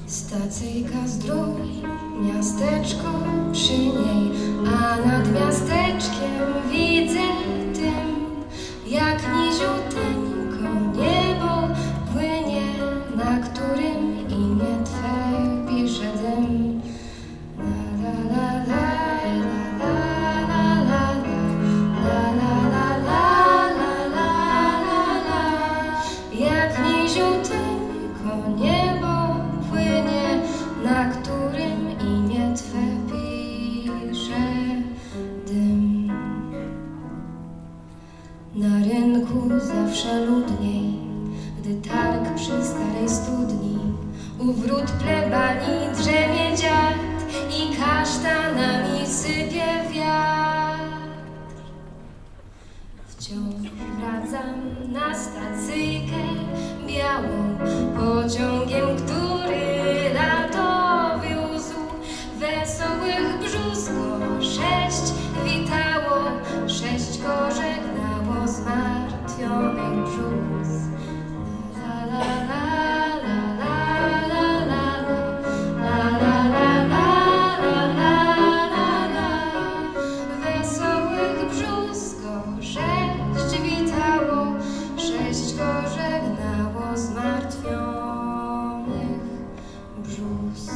Stacyjka Zdrój, miasteczko przy niej, a nad miasteczkiem widzę dym, jak niziuteńko niebo płynie, na którym imię Twe pisze dym. La la la la la la la la la la la la, jak niziuteńko niebo płynie, na którym imię Twe pisze dym. Na rynku zawsze ludniej, gdy targ przy starej studni, u wrót plebanii drzemie dziad i kasztanami sypie wiatr. Wciąż wracam na stacyjkę białą pociągiem, który lato wiózł. Wesołych brzusko 6 witało, 6 żegnało zmartwionych brzus. La la la la la la la la la la la. Wesołych brzusko 6 witało, 6 żegnało zmartwionych brzus.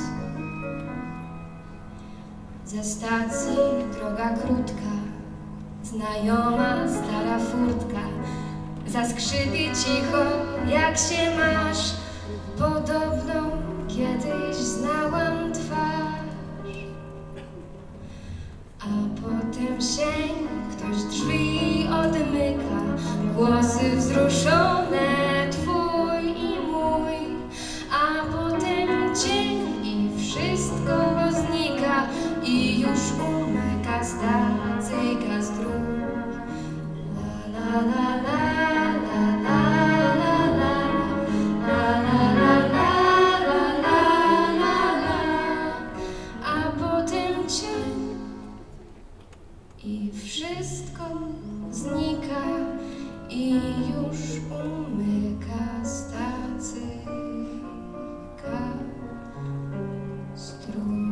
Ze stacji droga krótka, znajoma stara furtka zaskrzypi cicho, jak się masz. Podobną kiedyś znałam twarz. A potem sień, ktoś drzwi odmyka, głosy wzruszone, twój i mój. A potem cień i wszystko znika i już umyka stacyjka Zdrój. La la la la la la la la la la, a potem cień i wszystko znika i już umyka stacyjka Zdrój.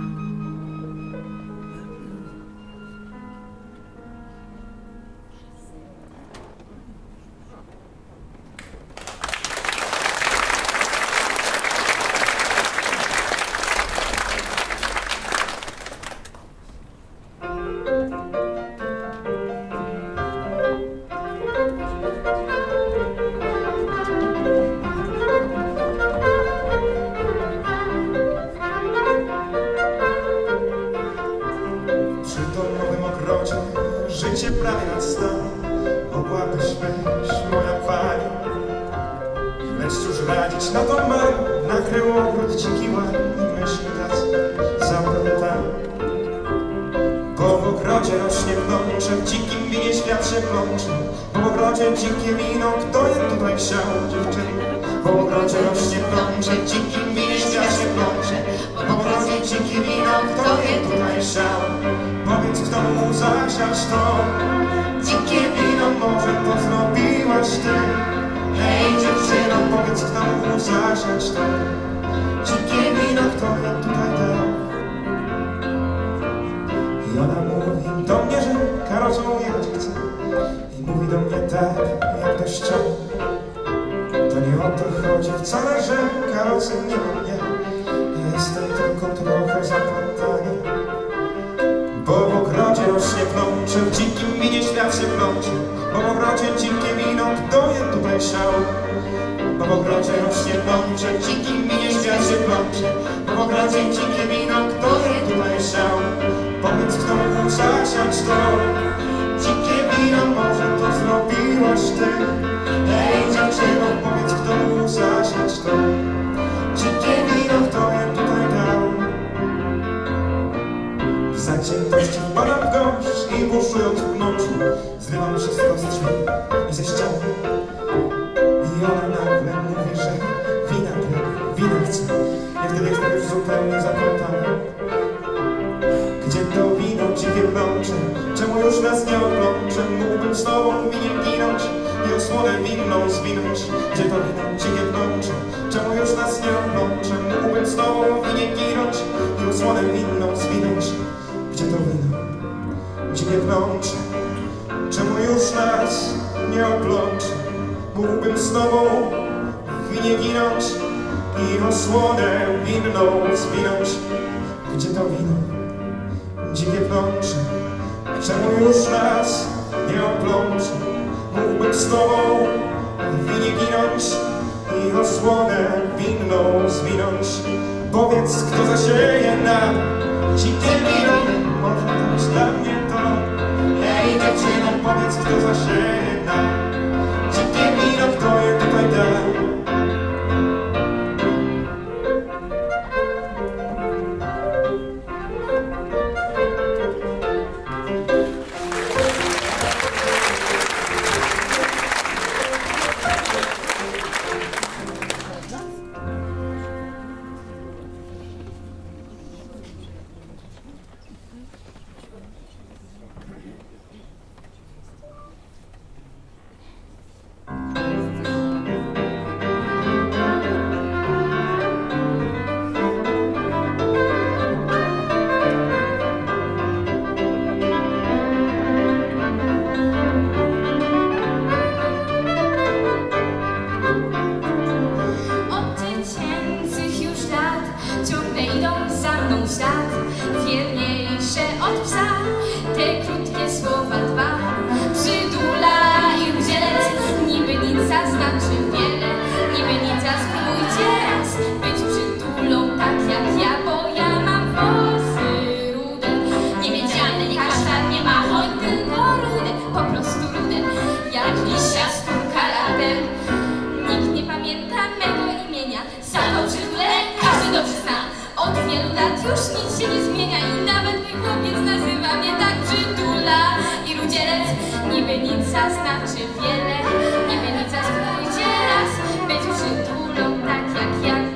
Życie prawie nastało, mogłabyś być moja pani. Lecz cóż radzić na to mam, nakrył ogród dziki łan i myśli tacy zaplątane. Bo w ogrodzie rośnie plącze, w dzikim winie świat się plącze. Bo w ogrodzie dzikie wino, kto je tutaj siał, dziewczyny? Bo w ogrodzie rośnie plącze, w dzikim winie świat się plącze. Bo w ogrodzie dzikie wino, kto je tutaj siał? Powiedz, kto mu zasiać to dzikie wino, może to zrobiłaś ty. Hej dziewczyno, powiedz, kto mu zasiać to dzikie wino, kto je tutaj dał. I ona mówi do mnie, że karocą jechać chce. I mówi do mnie tak, jak do ściany. To nie o to chodzi wcale, że karocy nie ma mnie. Jestem tylko trochę zaplątany. Bo w ogrodzie rośnie plącze, w dzikim winie świat się plącze. Bo w ogrodzie dzikie wino, kto je tutaj siał? Bo w ogrodzie rośnie plącze, w dzikim winie świat się plącze. Bo w ogrodzie dzikie wino, kto je tutaj siał? Powiedz, kto mógł zasiać to dzikie wino, może to zrobiłaś ty. Hej dziewczyno, powiedz, kto mógł zasiać to dzikie wino, kto je tutaj dał. W zaciętości wpadam w gąszcz i buszując w noczu zrywam wszystko z drzwi i ze ściany. I ona nagle mówi, że wina chce. Ja wtedy jestem już zupełnie zaplątany. Gdzie to wino dzikie plącze? Czemu już nas nie oplącze? Mógłbym z tobą winien ginąć i osłonę winną zwinąć. Gdzie to wino dzikie plącze? Czemu już nas nie oplącze? Mógłbym z tobą dzikie pnącze, czemu już nas nie oplącze? Mógłbym z tobą w winie ginąć i osłonę winną zwinąć. Gdzie to wino, dzikie pnącze, czemu już nas nie oplącze? Mógłbym z tobą w winie ginąć i osłonę winną zwinąć. Powiedz, kto zasieje nam dzikie wino, może to być dla mnie to. Hej dziewczyno, powiedz, kto zasieje nam dzikie wino, kto je tutaj da. Wierniejsze od psa, te krótkie słowa dwa. Przydula i rudzielec, niby nic, a znaczy wiele. Niby nic, a spróbujcie raz być przytulą tak jak ja, bo ja mam włosy rude. Nie miedziane, nie kasztan, nie ma choń, tylko rude, po prostu rude, jak lisia skórka latem. Nikt nie pamięta mego imienia, za to przydulę każdy dobrze zna. Od wielu lat już nic się nie zmienia i nawet mój chłopiec nazywa mnie tak. Przytula i rudzielec, niby nic, a znaczy wiele. Niby nic, a spróbujcie raz być przytulą tak jak ja.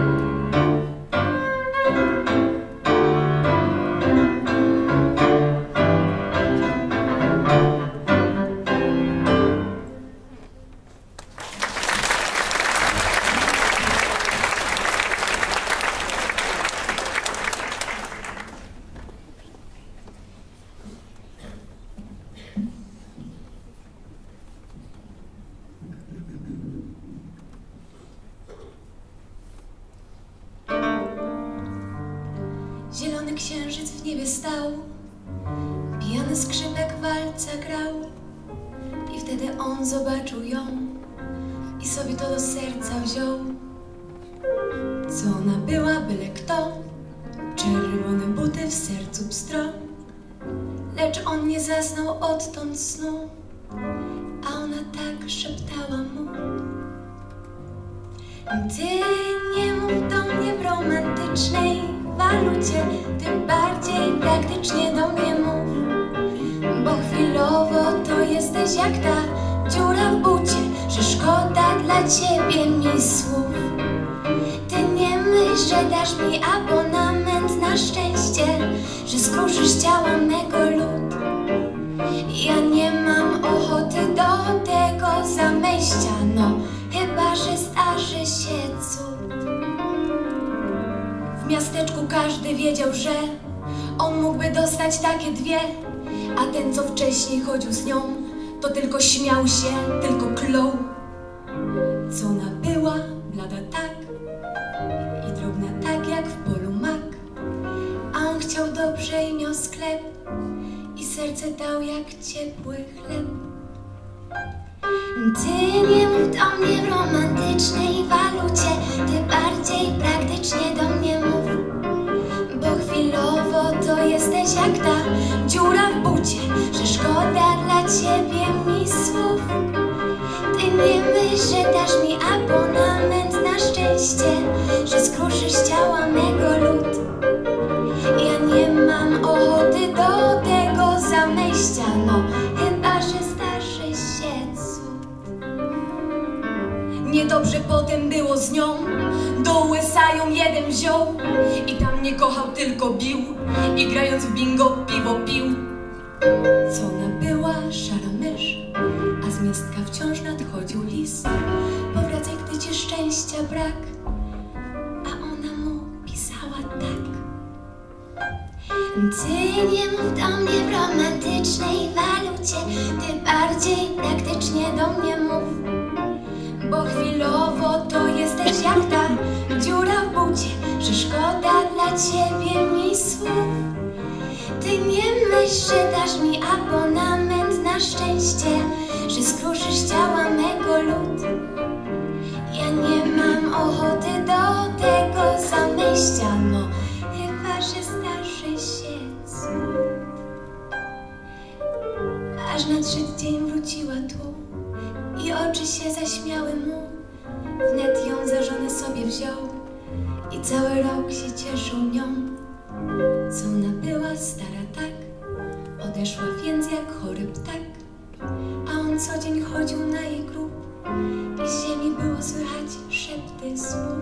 Zielony księżyc w niebie stał, pijany skrzypek walca grał. I wtedy on zobaczył ją i sobie to do serca wziął. Co ona była, byle kto, czerwone buty w sercu pstro. Lecz on nie zaznał odtąd snu, a ona tak szeptała mu: ty nie mów do mnie w romantycznej walucie, tym bardziej praktycznie do mnie mów. Bo chwilowo to jesteś jak ta dziura w bucie, że szkoda dla ciebie mi słów. Ty nie myśl, że dasz mi abonament na szczęście, że skruszysz ciała mego lód. Ja nie mam ochoty do tego zamejścia, no chyba że zdarzy się cud. W miasteczku każdy wiedział, że on mógłby dostać takie dwie, a ten, co wcześniej chodził z nią, to tylko śmiał się, tylko klął. Co ona była, blada tak i drobna tak jak w polu mak, a on chciał dobrze i miał sklep i serce dał jak ciepły chleb. Ty nie mów do mnie w romantycznej walucie, ty bardziej praktycznie do mnie mów. Bo chwilowo to jesteś jak ta dziura w bucie, że szkoda dla ciebie mi słów. Ty nie myśl, że dasz mi abonament na szczęście, że skruszysz ciała mego lód. Ja nie mam ochoty do tego zamejścia, no chyba że zdarzy się cud. Niedobrze potem było z nią, do USA ją jeden wziął i tam nie kochał, tylko bił i grając w bingo piwo pił. Co ona była, szara mysz, a z miastka wciąż nadchodził lis. Powracaj, gdy ci szczęścia brak, a ona mu pisała tak. Ty nie mów do mnie w romantycznej walucie, ty bardziej praktycznie do mnie mów. Bo chwilowo to jesteś jak ta dziura w bucie, że szkoda dla ciebie mi słów. Ty nie myśl, że dasz mi abonament na szczęście, że skruszysz ciała mego lud. Ja nie mam ochoty do tego zamyścia, no chyba, że zdarzy się cud. Aż nadszedł dzień, wróciła tu i oczy się zaśmiały mu. Wnet ją za żonę sobie wziął i cały rok się cieszył nią. Co ona była stara tak, odeszła więc jak chory ptak, a on co dzień chodził na jej grób i z ziemi było słychać szepty słów.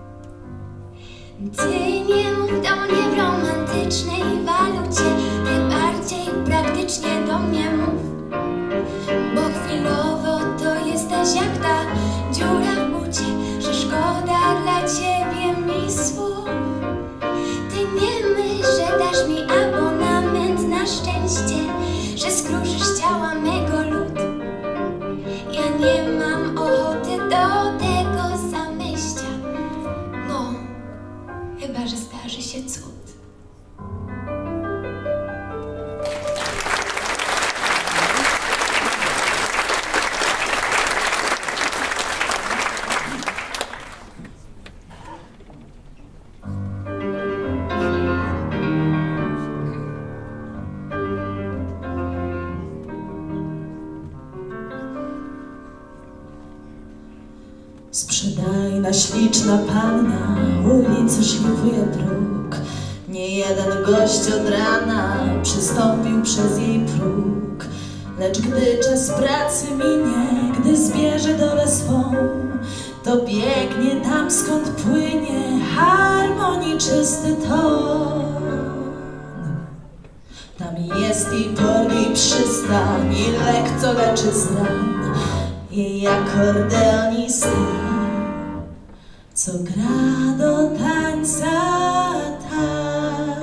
Ty nie mów do mnie w romantycznej walucie, ty bardziej praktycznie do mnie mów. Bo chwilowo to jesteś jak ta dziura w bucie, że szkoda dla ciebie mi słów. Ty nie myśl, że dasz mi abonament na szczęście, że skruszysz ciała mego lud. Ja nie mam ochoty do tego zamyścia, no chyba, że zdarzy się cud. Sprzedajna, śliczna panna ulicy szlifuje próg. Nie jeden gość od rana przystąpił przez jej próg. Lecz gdy czas pracy minie, gdy zbierze dolę swą, to biegnie tam, skąd płynie harmonii czysty ton. Tam jest jej port i przystań, i lek, co leczy z ran. Jej akordeonista, co gra do tańca tam.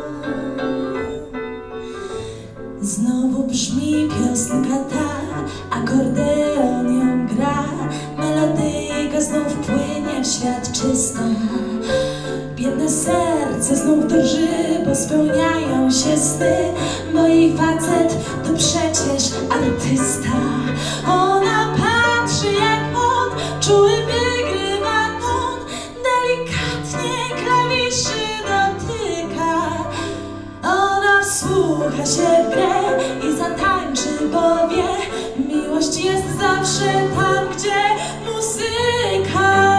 Znowu brzmi piosenka ta, akordeon ją gra, melodyjka znów płynie w świat czysta. Biedne serce znów drży, bo spełniają się sny, bo jej facet to przecież artysta. Ona patrzy, jak on czuły wygrywa ton, delikatnie klawiszy dotyka. Ona wsłucha się w grę i zatańczy, bo wie, miłość jest zawsze tam, gdzie muzyka.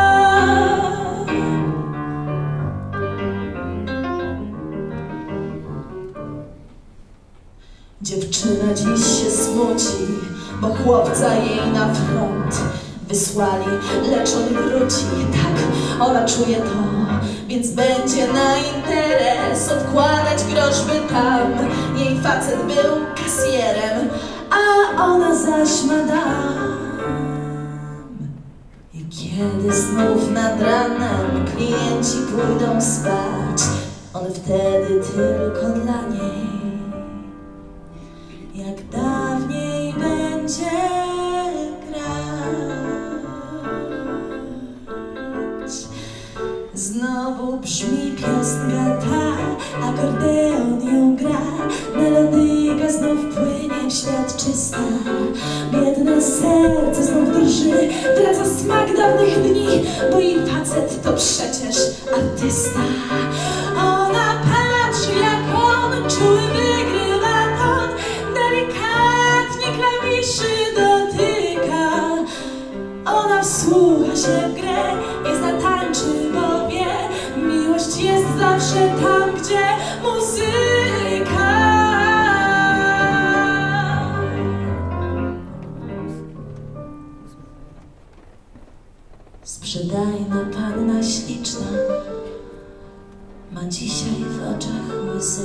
Dziewczyna dziś się smuci, bo chłopca jej na front wysłali, lecz on wróci. Tak, ona czuje to, więc będzie na interes odkładać groszby tam. Jej facet był kasjerem, a ona zaś madam. I kiedy znów nad ranem klienci pójdą spać, on wtedy tylko dla niej jak dawniej będzie grać. Znowu brzmi piosenka ta, akordeon ją gra, melodyjka znów płynie w świat czysta. Biedne serce znów drży, wraca smak dawnych dni, bo jej facet to przecież artysta. Ona patrzy, jak on czuły wygrywa ton, delikatnie klawiszy dotyka. Ona wsłucha się w grę i zatańczy, bo wie, miłość jest zawsze tam, gdzie muzyka. Sprzedajna panna śliczna ma dzisiaj w oczach łzy.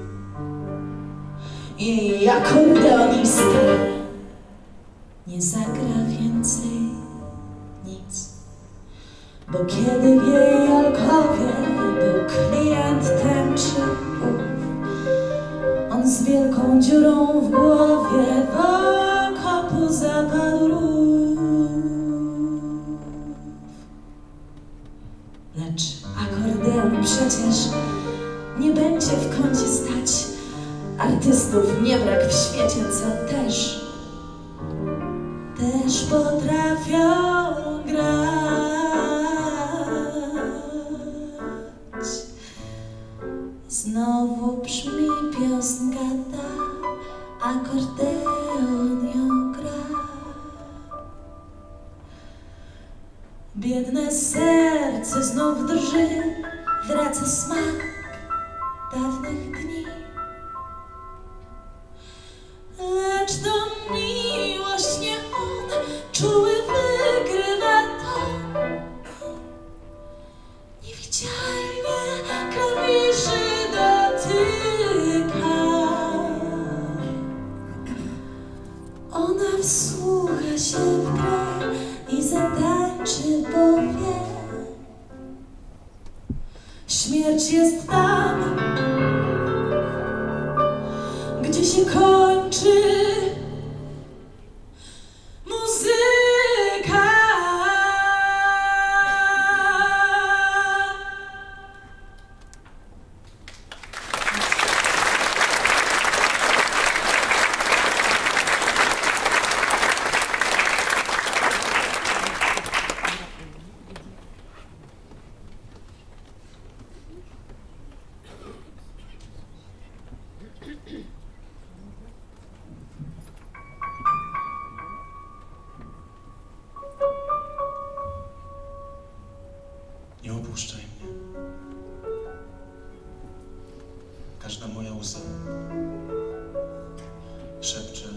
Jej akordeonista nie zagra więcej nic, bo kiedy w jej alkowie był klient tęczy, dziurą w głowie w okopu zapadł rów. Lecz akordeon przecież nie będzie w kącie stać. Artystów nie brak w świecie, co też potrafią grać. Znowu brzmi piosenka ta, akordeon ją gra. Biedne serce znów drży, wraca smak dawnych dni. Lecz to miłość, nie on, czuły wygrywa to. Niewidzialnie klawiszy dotyka. Ona wsłucha się w grę i zatańczy, bo wie. Śmierć jest tam, gdzie się kończy muzyka. Nie opuszczaj mnie. Każda moja łza szepcze,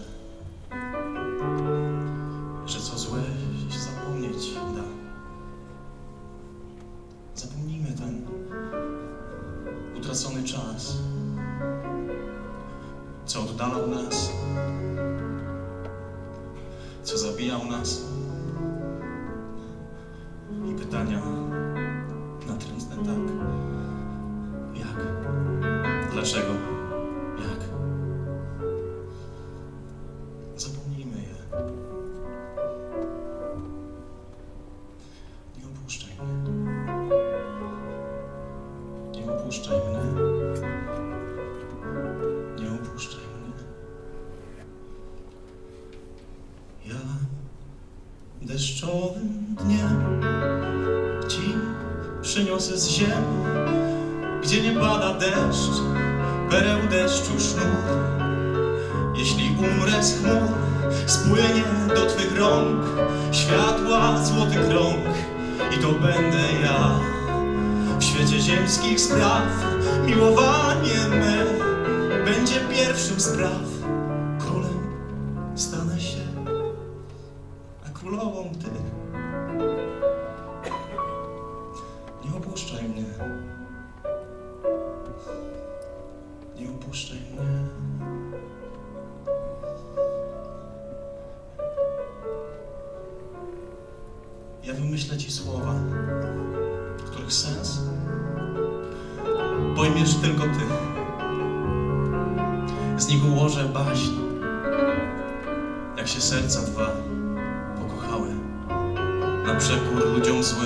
że co złe się zapomnieć da. Zapomnijmy ten utracony czas, co oddalał nas, co zabijał nas. I pytania natrętne tak. Jak? Dlaczego? Jak? Zapomnijmy je. Nie opuszczaj mnie. Nie opuszczaj mnie. Nie opuszczaj mnie. Ja deszczowym dniem ci przyniosę z ziemi, gdzie nie pada deszcz, pereł deszczu sznur. Jeśli umrę z chmur, spłynie do twych rąk światła złoty krąg i to będę ja. W świecie ziemskich spraw miłowanie me będzie pierwszym z praw. Królem stanę się, a królową ty. Nie opuszczaj mnie. Nie opuszczaj mnie. Ja wymyślę ci słowa, których sens pojmiesz tylko ty. Z nich ułożę baśń, jak się serca dwa pokochały na przekór ludziom złym.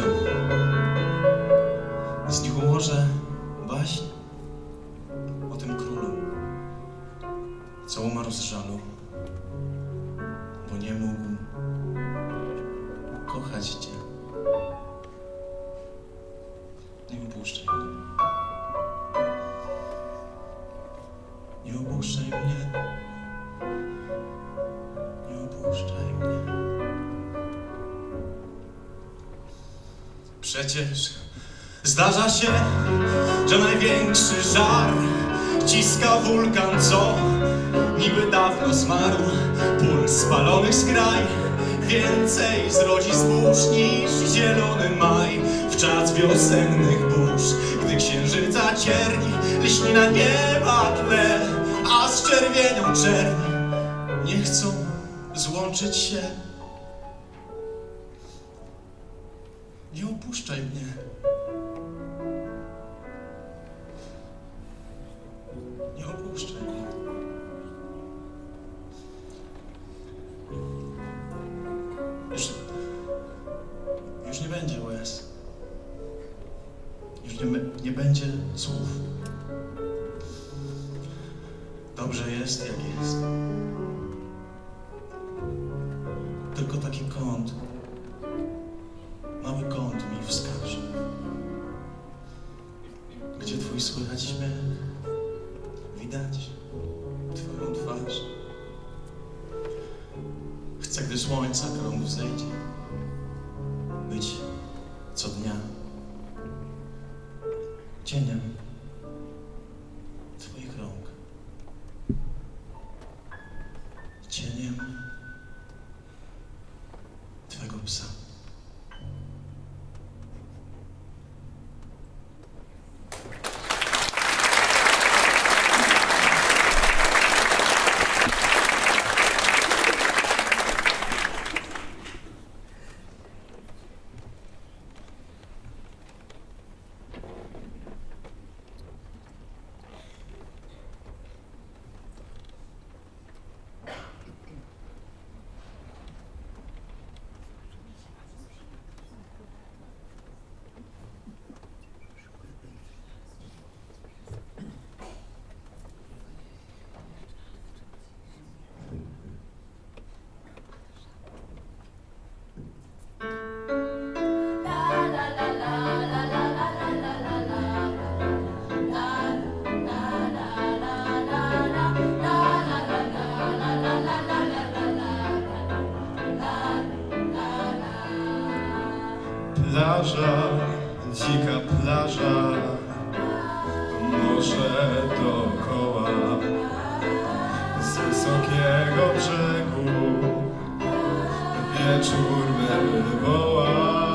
Z nich ułożę baśń o tym królu, co umarł z żalu, bo nie mógł kochać cię. Nie opuszczaj mnie. Nie opuszczaj mnie. Nie opuszczaj mnie. Przecież zdarza się, że największy żar ciska wulkan, co niby dawno zmarł. Pól spalonych skraj więcej zrodzi zbóż niż zielony maj. W czas wiosennych burz, gdy księżyca cierni liśnina nieba tle, a z czerwienią czerni nie chcą złączyć się. Nie opuszczaj mnie. Nie opuszczaj mnie. nie będzie słów. Dobrze jest, jak jest. Tylko taki kąt, mały kąt mi wskaże, gdzie twój słychać śmiech, widać twoją twarz. Chcę, gdy słońca krąg wzejdzie, być co dnia cieniem twoich rąk, cieniem twego psa. Plaża, dzika plaża, morze dookoła, z wysokiego brzegu wieczór me woła.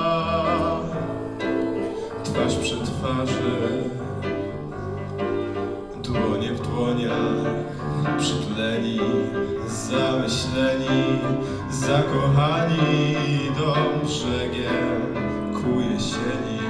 Twarz przy twarzy, dłonie w dłoniach, przytleni, zamyśleni, zakochani, dom brzegiem ku jesieni.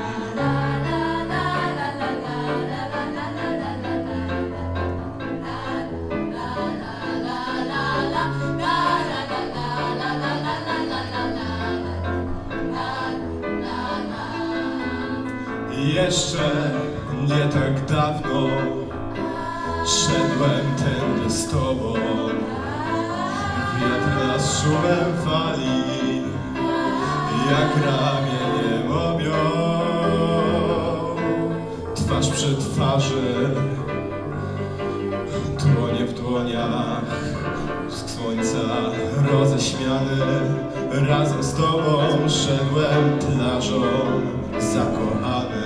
Jeszcze nie tak dawno szedłem tędy z tobą, wiatr nas szumem fali, jak ramieniem objął. Twarz przy twarzy, dłonie w dłoniach, z słońca roześmiany, razem z tobą szedłem plażą zakochany.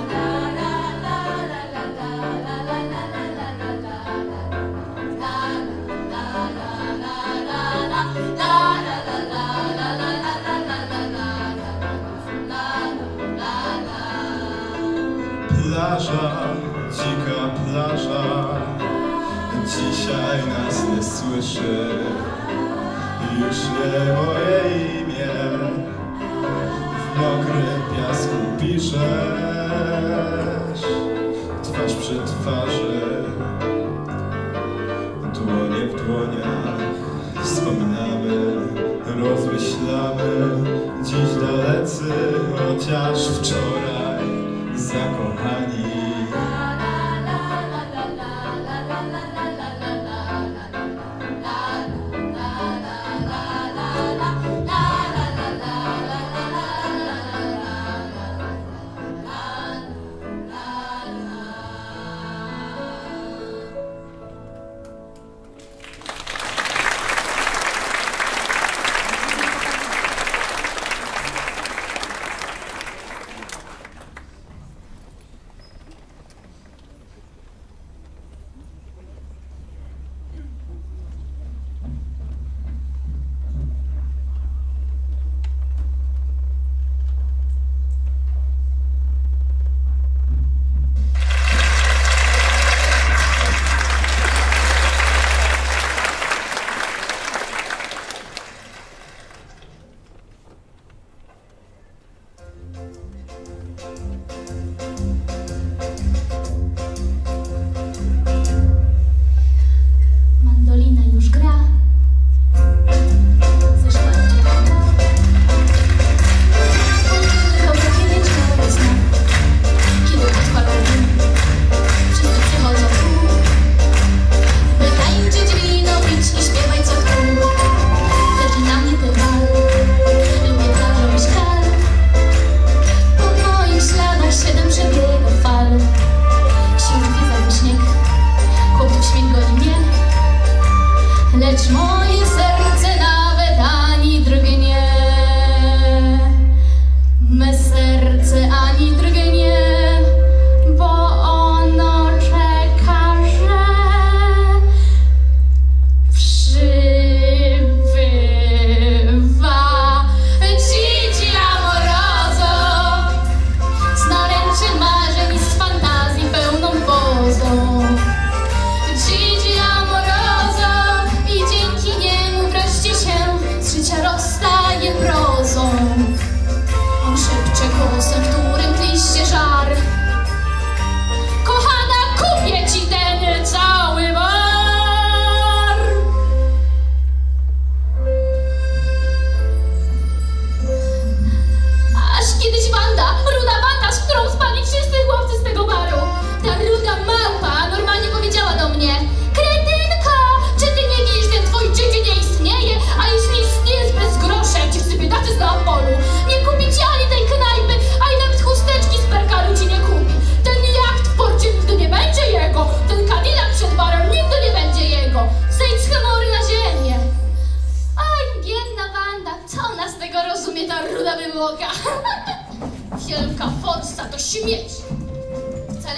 Plaża, dzika plaża, dzisiaj nas nie słyszy, już nie moje imię w mokrym piasku piszesz. Twarz przy twarzy, dłonie w dłoniach, wspominamy, rozmyślamy, dziś dalecy, chociaż wczoraj zakochani.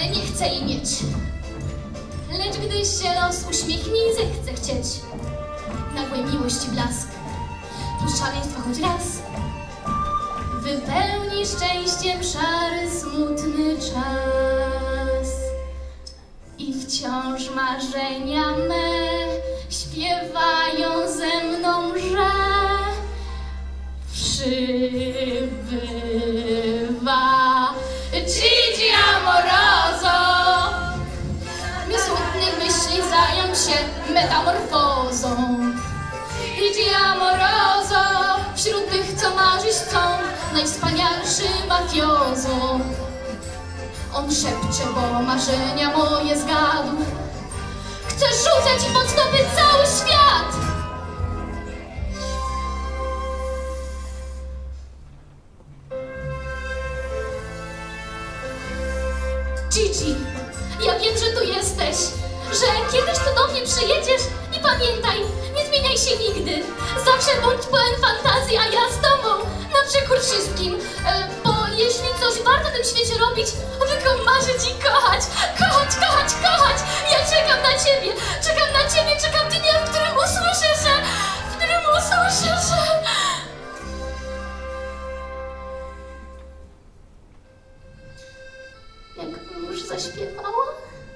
ale nie chcę jej mieć. Lecz gdy się los uśmiechnie i zechce chcieć, nagłej miłości blask plus szaleństwa choć raz wypełni szczęściem szary, smutny czas. I wciąż marzenia me śpiewają ze mną, że przybywa Gigi amoroso. My smutnych myśli zająć się metamorfozą. Gigi amoroso, wśród tych, co marzyć chcą, najwspanialszy mafiozo. On szepcze, bo marzenia moje zgadł. Chce rzucać i pod stopy cały świat. Gigi, ja wiem, że tu jesteś, że kiedyś tu do mnie przyjedziesz i pamiętaj, nie zmieniaj się nigdy. Zawsze bądź pełen fantazji, a ja z tobą na przekór wszystkim. Bo jeśli coś warto w tym świecie robić, to tylko marzyć i kochać, kochać, kochać, kochać. Ja czekam na ciebie, czekam dnia, w którym usłyszę, że... Jakbym już zaśpiewała?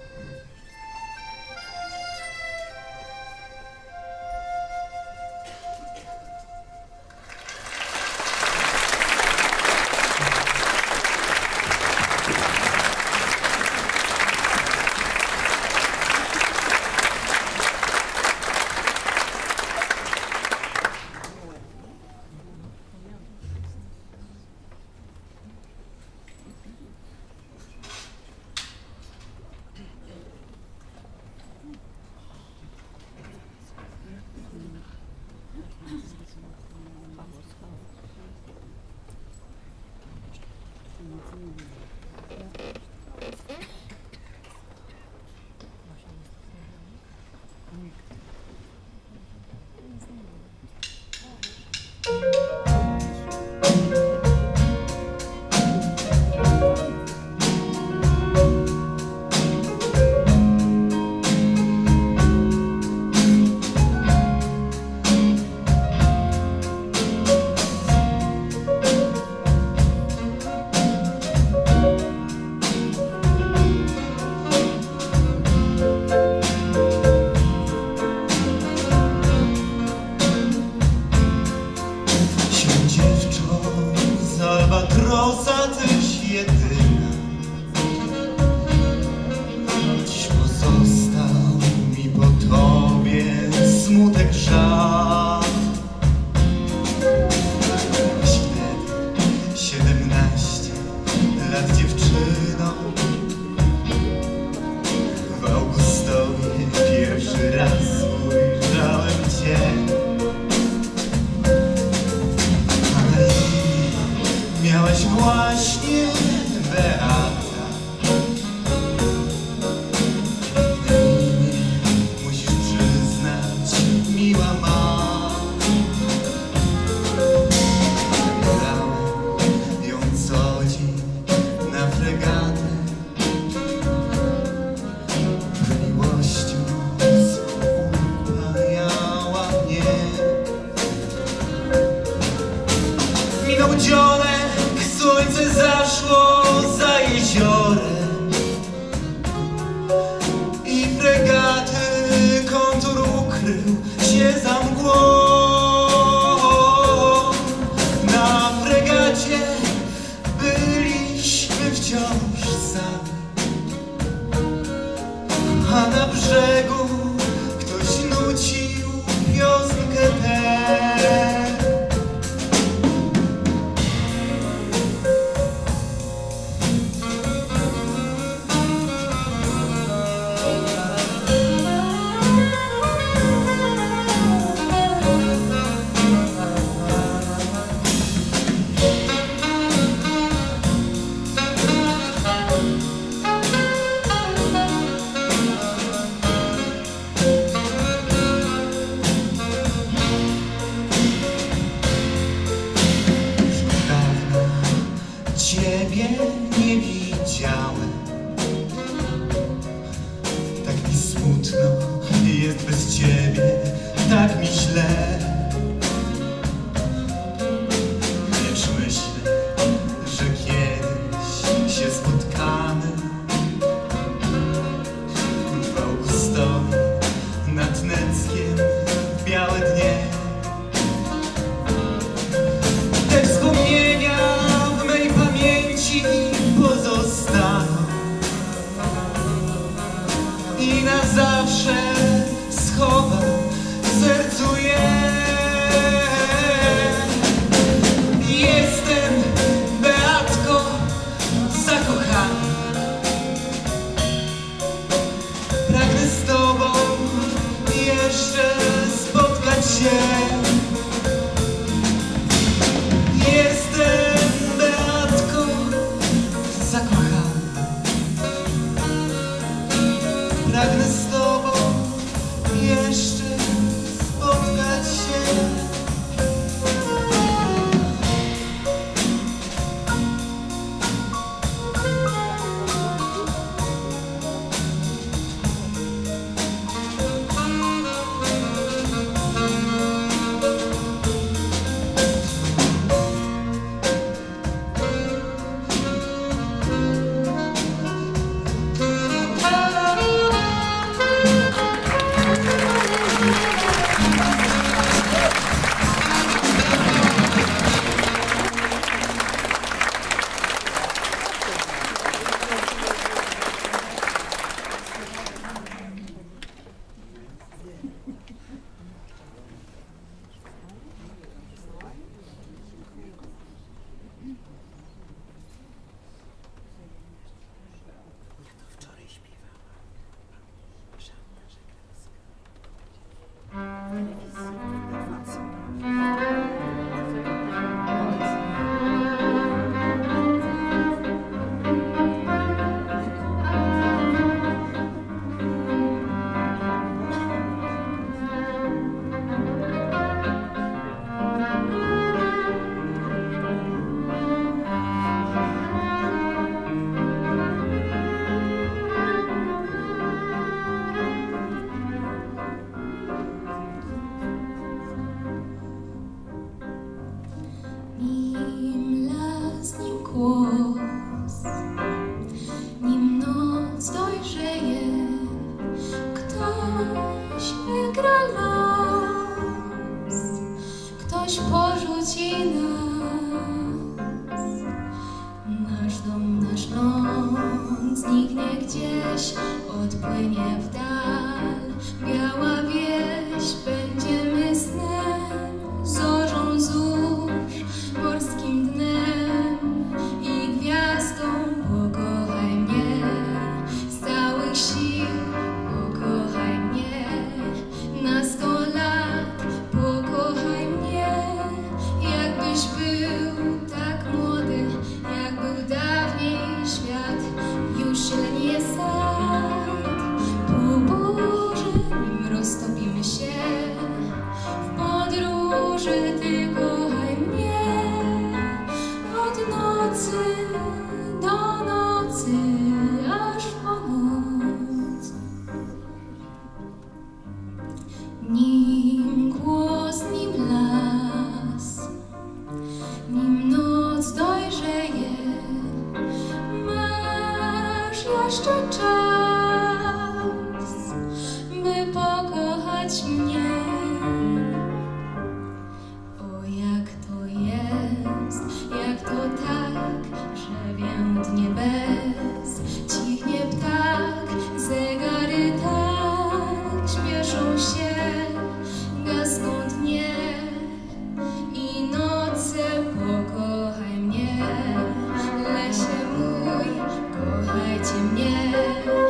Rosa też jedyna, dziś pozostał mi po tobie smutek, żal. Byłeś wtedy 17 lat dziewczyną, w Augustowie pierwszy raz ujrzałem cię. Miałaś właśnie Beata. Musisz przyznać, miła ma. Brałem ją co dzień na fregatę. Miłością upajała mnie. Minął dzionek, słońce zaszło za jeziorem i fregaty kontur ukrył się za mgłą. Na fregacie byliśmy wciąż sami, a na brzegu ktoś nucił piosenkę tę. tak mi źle. Lecz myślę, że kiedyś się spotkamy w Augustowie nad Neckiem w białe dnie. Te wspomnienia w mej pamięci pozostaną i na zawsze schowam w sercu je. Jestem, Beatko, zakochany. Pragnę z tobą jeszcze spotkać się. Jestem, Beatko, zakochany. Pragnę z tobą jeszcze spotkać się. Nim noc dojrzeje, ktoś wygra los, ktoś porzuci nas. Nasz dom, nasz ląd zniknie gdzieś, odpłynie w dal. Biała wieś, będziemy snem, zorzą zórz, morskim dnem i gwiazdą. Pokochaj mnie z całych sił, pokochaj mnie na 100 lat. Pokochaj mnie, jakbyś był tak młody, jak był dawniej świat. Już zielenie sad, po burzy, nim roztopimy się w podróży. Ty kochaj mnie od nocy do nocy, aż po noc. Nim głos, nim las, nim noc dojrzeje, masz jeszcze czas, by pokochać mnie. O, jak to jest, jak to tak, że więdnie bez, cichnie ptak, zegary tak śpieszą się, gasną dnie i noce. Pokochaj mnie, lesie mój, kochajcie mnie.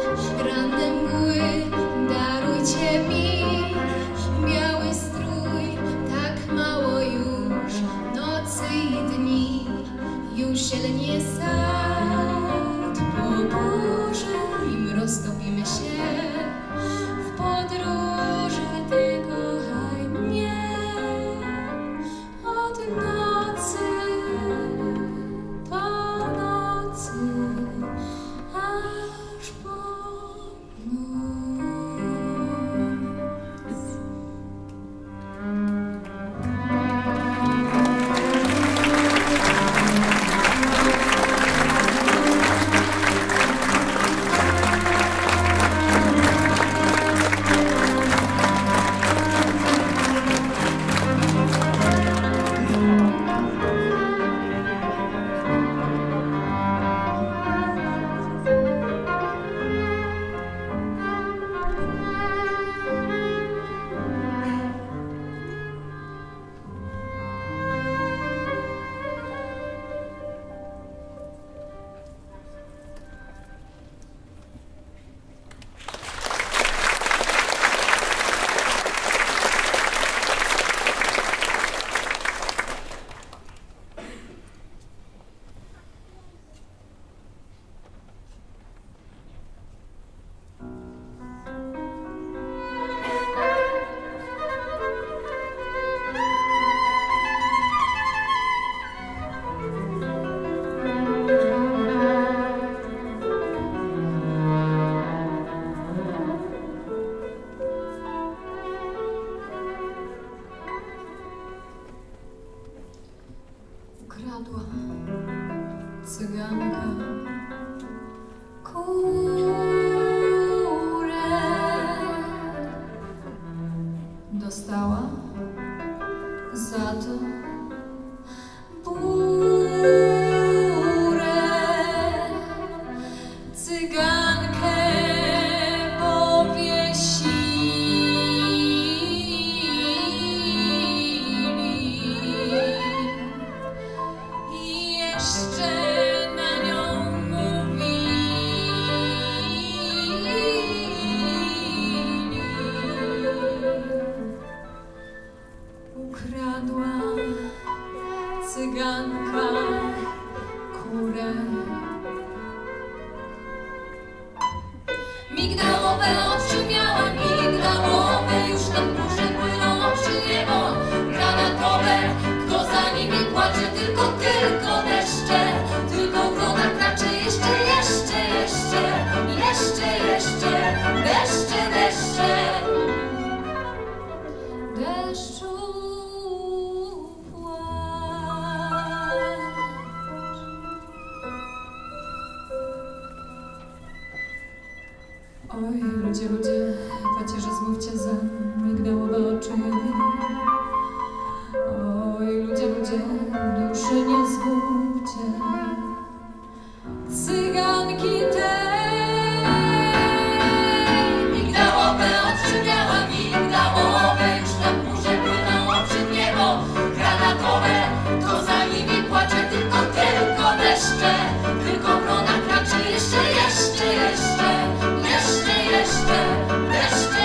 Migdałowe oczy miała, migdałowe, już na górze płyną oczy niebo. Granatowe, kto za nimi płacze, tylko deszcze, tylko wrona kracze, jeszcze, deszcze. Deszczu płacz. Oj, ludzie, pacierze, zmówcie za migdałowe oczy. Oj, ludzie, duszy nie zgubcie. Cyganki te. Migdałowe oczy miała, migdałowe, już na górze płyną oczy niebo. Granatowe, to za nimi płacze, tylko deszcze, tylko wrona kracze, jeszcze, deszcze.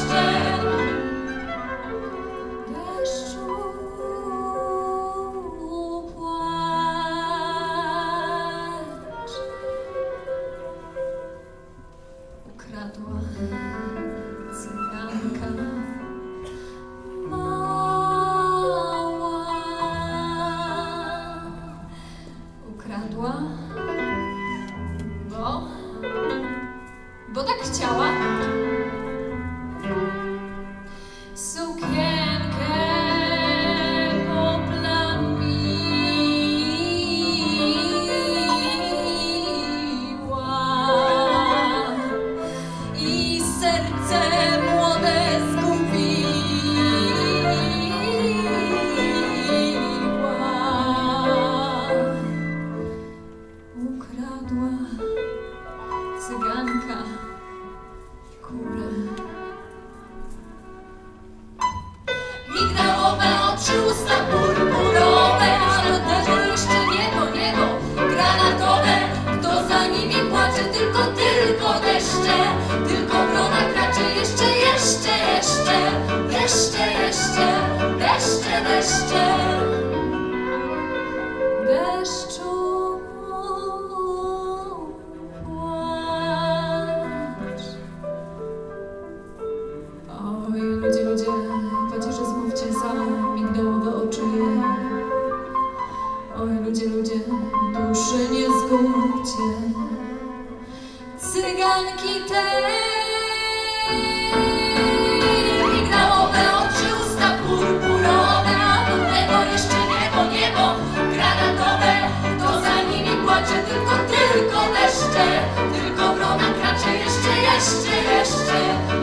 Deszczu płacz. Ukradła cyganka mała. Ukradła, bo tak chciała. Sukienkę poplamiła i serce młode zgubiła. Ukradła cyganka kurę. Migdałowe oczy, usta purpurowe, ale też jeszcze niebo. Granatowe, kto za nimi płacze, tylko deszcze, tylko wrona kracze, jeszcze, deszcze. Deszczu płacz. Oj, ludzie, pacierze, zmówcie za migdałowe oczy. Oj, ludzie, duszy nie zgubcie. Cyganki te. Migdałowe oczy, usta purpurowe, a do tego jeszcze niebo. Granatowe, to za nimi płacze, tylko deszcze, tylko wrona kracze, jeszcze, deszcze.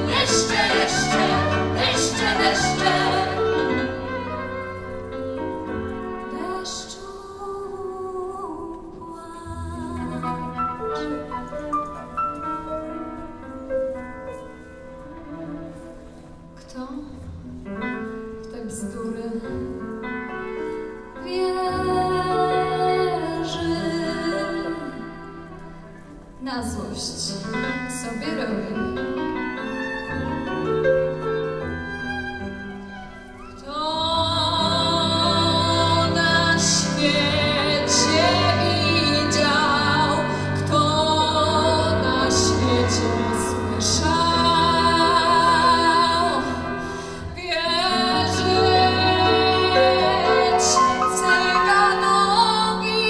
Deszczu płacz. Kto w te bzdury wierzy, na złość sobie robi. Kto na świecie widział, kto na świecie słyszał, wierzyć cyganowi.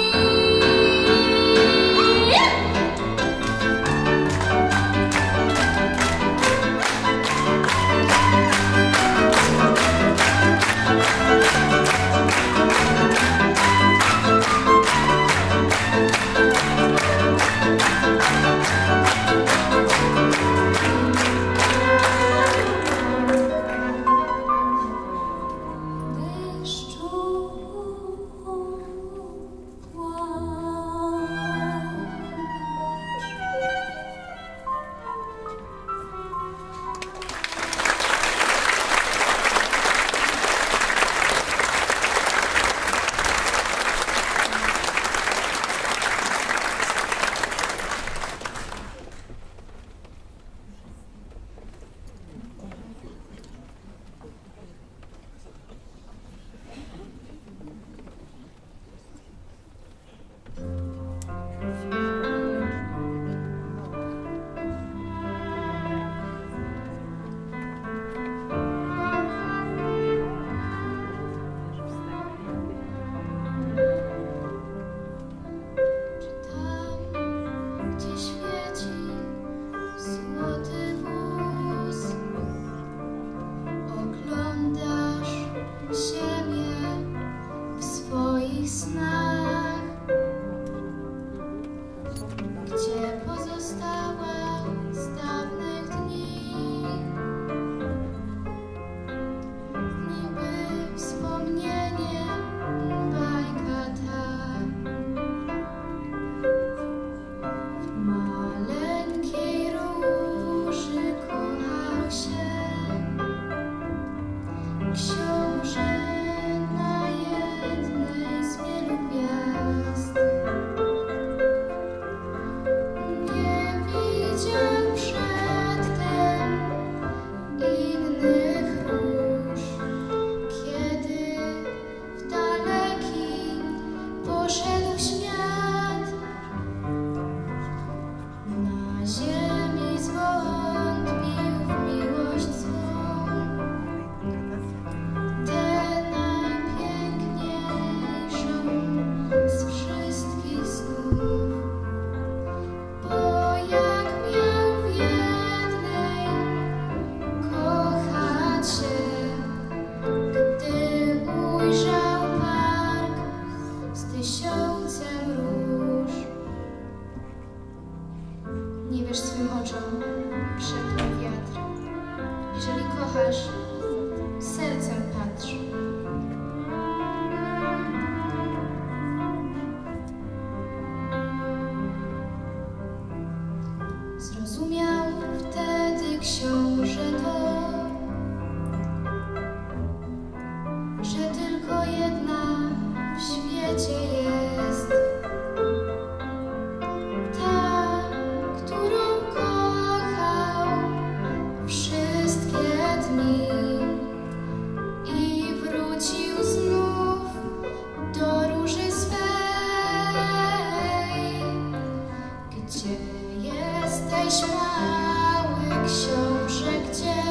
twym oczom szepnął wiatr. Jeżeli kochasz, sercem patrz. Zrozumiał wtedy książę to, że tylko jedna w świecie jest. Ta, którą kochał wszystkie dni i wrócił znów do róży swej. Gdzie jesteś, mały książę, gdzie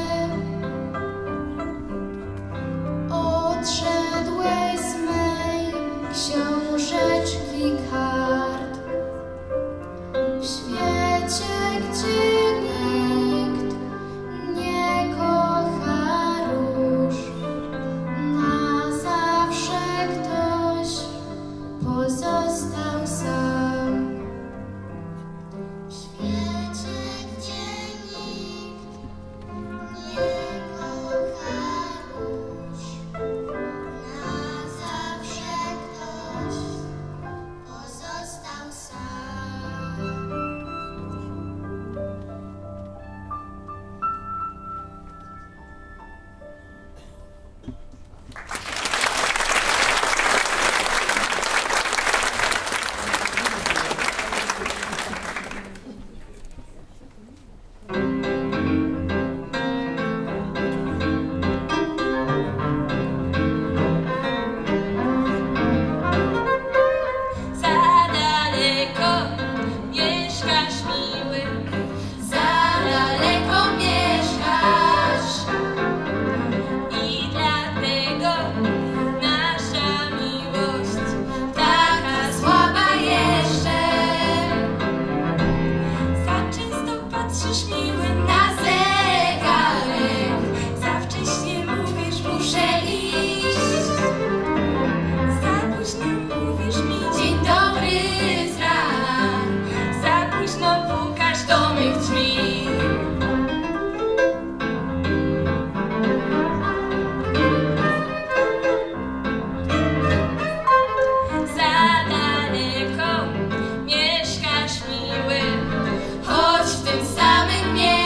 odszedłeś z mej książeczki kart? W świecie, gdzie nikt nie kocha róż, na zawsze ktoś pozostał sam. W świecie, gdzie nikt nie kocha róż, na zawsze ktoś pozostał sam. Za daleko mieszkasz, miły, za daleko mieszkasz i dlatego nasza miłość taka słaba jeszcze. Za często patrzysz, miły, na zegarek, za wcześnie mówisz, muszę iść. Za późno mówisz mi dzień dobry z rana, za późno pukasz do mych drzwi. Za daleko mieszkasz, miły, choć w tym samym miejscu.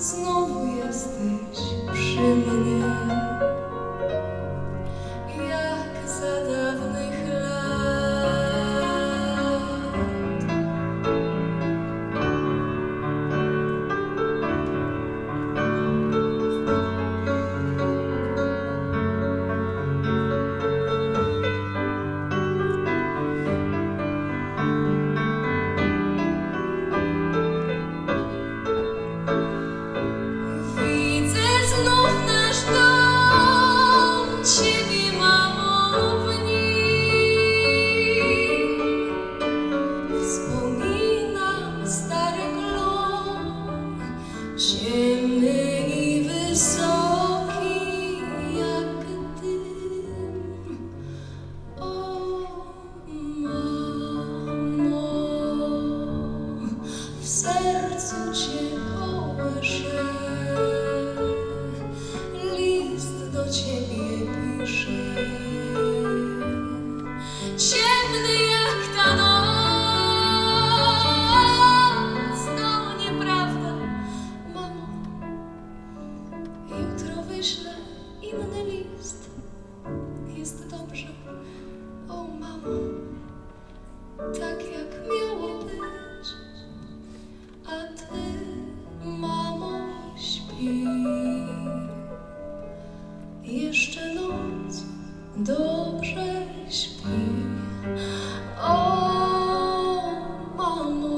znowu jesteś przy mnie, jak za dawnych lat. Widzę znów nasz dom, ciebie, mamo, w nim. Wspominam stary glon, ciemny i wysoki jak dym. O, mamo, w sercu cię kołyszę, list do ciebie piszę. Ciemny jak ta noc, to nieprawda, mamo. Jutro wyślę inny list. Jest dobrze, o mamo, tak jak miało być. A ty, mamo, śpi. Jeszcze noc dobrze śpi. O, mamo.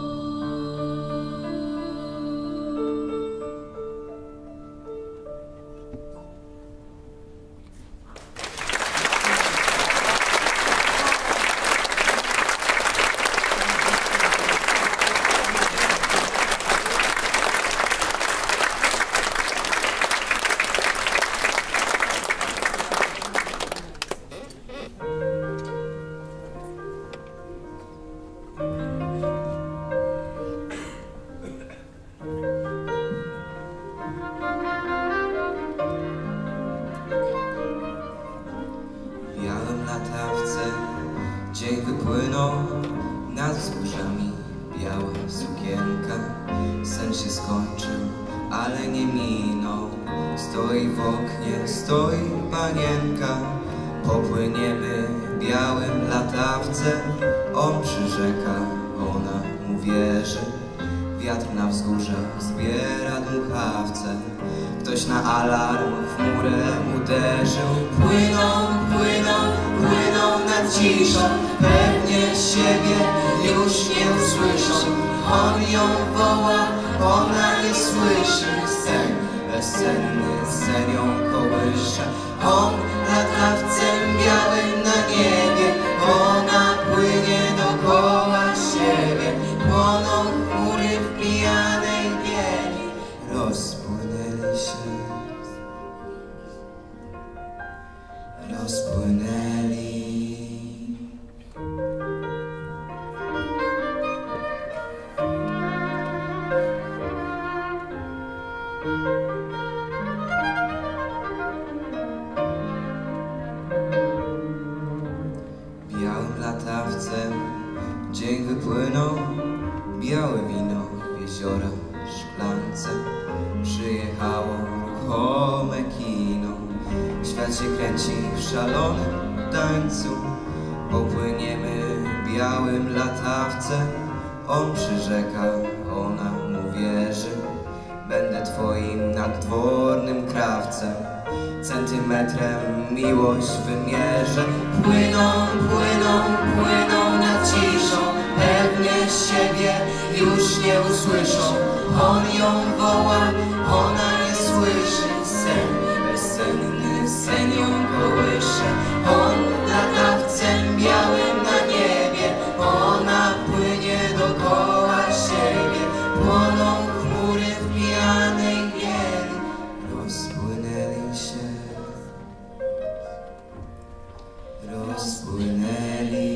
W białym latawce dzień wypłynął nad wzgórzami. Biała sukienka, sen się skończył, ale nie minął. Stoi w oknie, stoi panienka. Popłyniemy białym latawce. On przyrzeka, ona mu wierzy. Wiatr na wzgórzach zbiera dmuchawce. Ktoś na alarm w chmurę uderzył. Płyną, płyną, płyną nad ciszą. Pewnie siebie już nie usłyszą. On ją woła, ona nie słyszy. Sen bezsenny, sen ją kołysze. On latawcem białym na niebie. Ona płynie dookoła siebie. Płoną chmury w pijanej bieli. Rozpłynęli się, rozpłynęli. Białym latawcem dzień wypłynął. Białe wino w jeziora szklance. Przyjechało ruchome kino. Świat się kręci w szalonym tańcu. Popłyniemy białym latawcem. On przyrzeka, ona mu wierzy. Będę twoim nadwornym krawcem. Centymetrem miłość wymierzę. Płyną, płyną, płyną nad ciszą. Pewnie siebie już nie usłyszą. On ją woła, ona nie słyszy. Sen bezsenny, sen ją kołysze. On latawcem białym na niebie. Ona płynie dookoła siebie. Płoną chmury w pijanej bieli. Rozpłynęli się, rozpłynęli.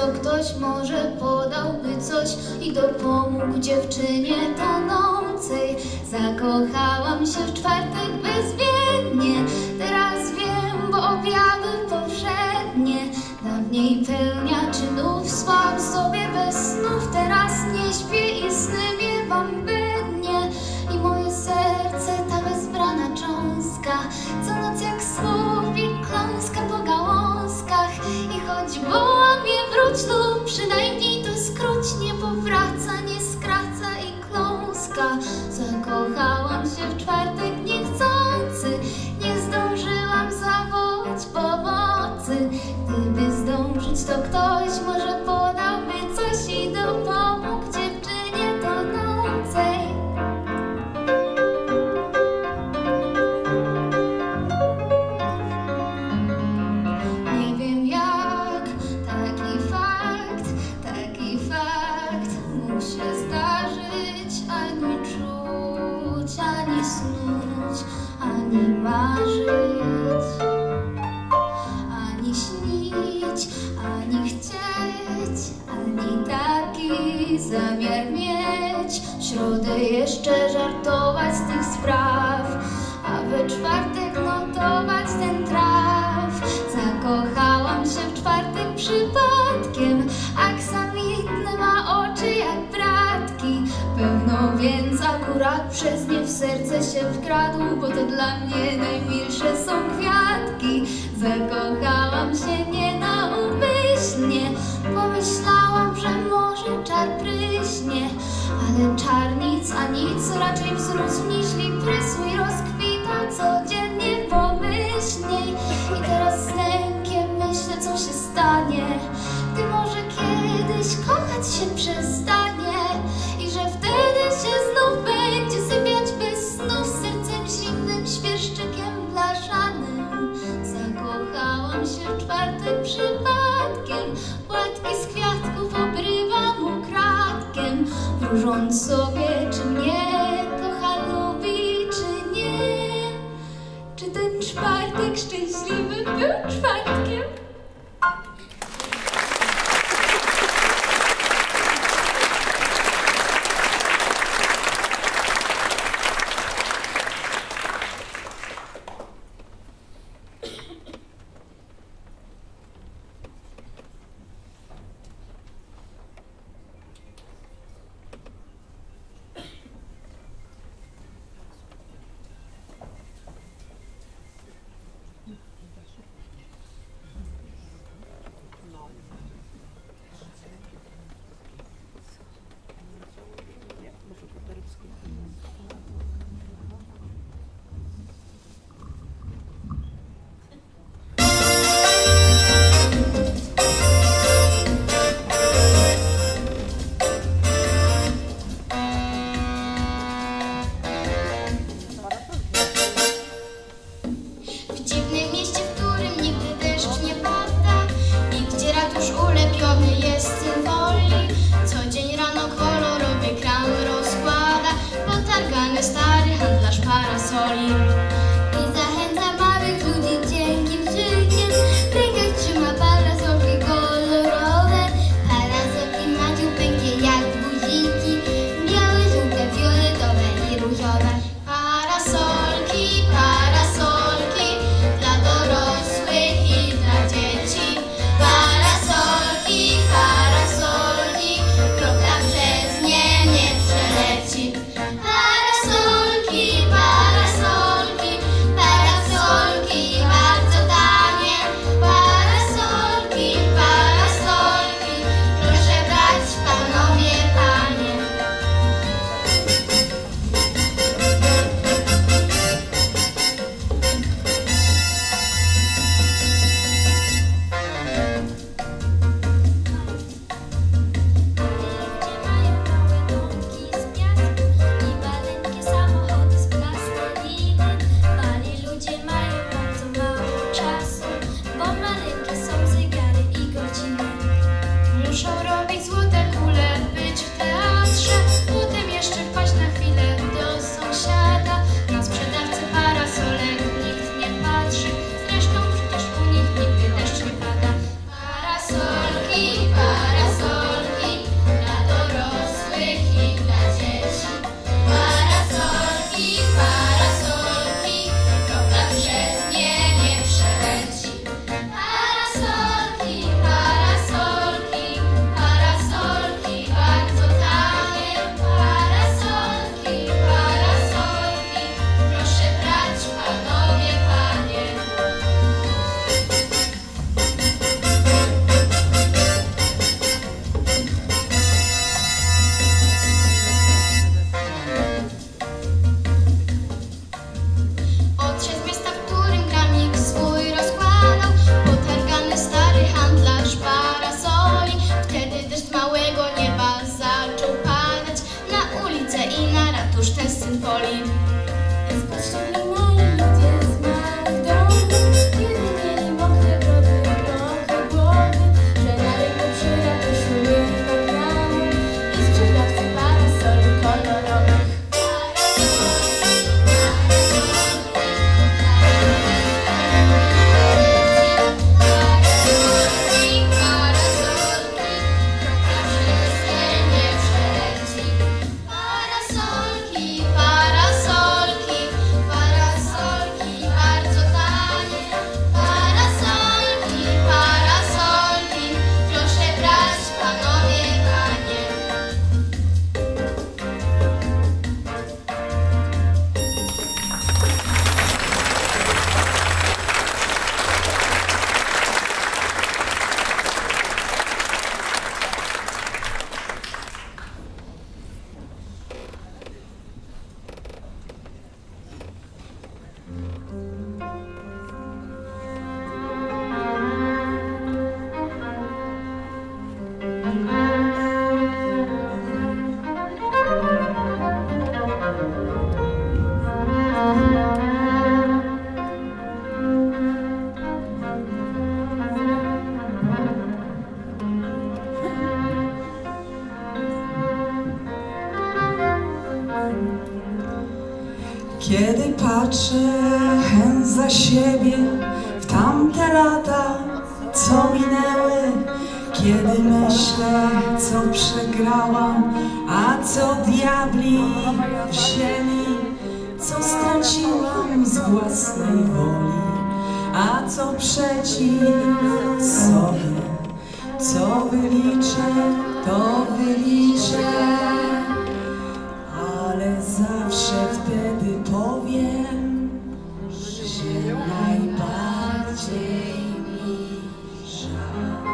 to ktoś może podałby coś i dopomógł dziewczynie tonącej. Zakochałam się w czwartek bezwiednie, teraz wiem, bo objawy powszednie. Dawniej pełnia czynów spałam sobie bez snów, teraz nie śpię i sny miewam bednie. I moje serce ta bezbrana cząstka, co noc jak słów i kląska po gałązkach. I choć woła mnie wróć tu, przynajmniej to skróć, nie powraca, nie skraca i kląska. Zakochałam się w czwartek niechcący, nie zdążyłam zawołać pomocy. Gdyby zdążyć, to ktoś może podałby coś i dopomógł dziewczynie tonącej. Nie wiem jak, taki fakt mógł się zdarzyć, ani czuć, ani snuć, ani marzyć, ani śnić, ani chcieć, ani taki zamiar mieć. W środę jeszcze żartować z tych spraw, a we czwartek notować ten traf. Zakochałam się w czwartek przypadkiem, aksamitne ma oczy jak bratki. Pewno więc akurat przez nie w serce się wkradł, bo to dla mnie najmilsze są kwiatki. Zakochałam się nienaumyślnie, pomyślałam, że może czar pryśnie, ale czar nic, a nic, raczej wzrósł niźli prysł i rozkwita codziennie pomyślniej. I teraz z lękiem myślę, co się stanie, gdy może kiedyś kochać się przestanie i że wtedy się znów będzie sypiać bez snów, sercem zimnym świerszczykiem blaszanym. Zakochałam się w czwartek przypadkiem, płatki z kwiatków obrywam ukradkiem, wróżąc sobie, czy mnie kocha, lubi, czy nie. Czy ten czwartek szczęśliwy był czwartkiem? Parasolki, parasolki. Patrzę za siebie w tamte lata, co minęły, kiedy myślę, co przegrałam, a co diabli wzięli, co straciłam z własnej woli, a co przeciw sobie, co wyliczę, to wyliczę, ale zawsze wtedy powiem, że najbardziej mi żal.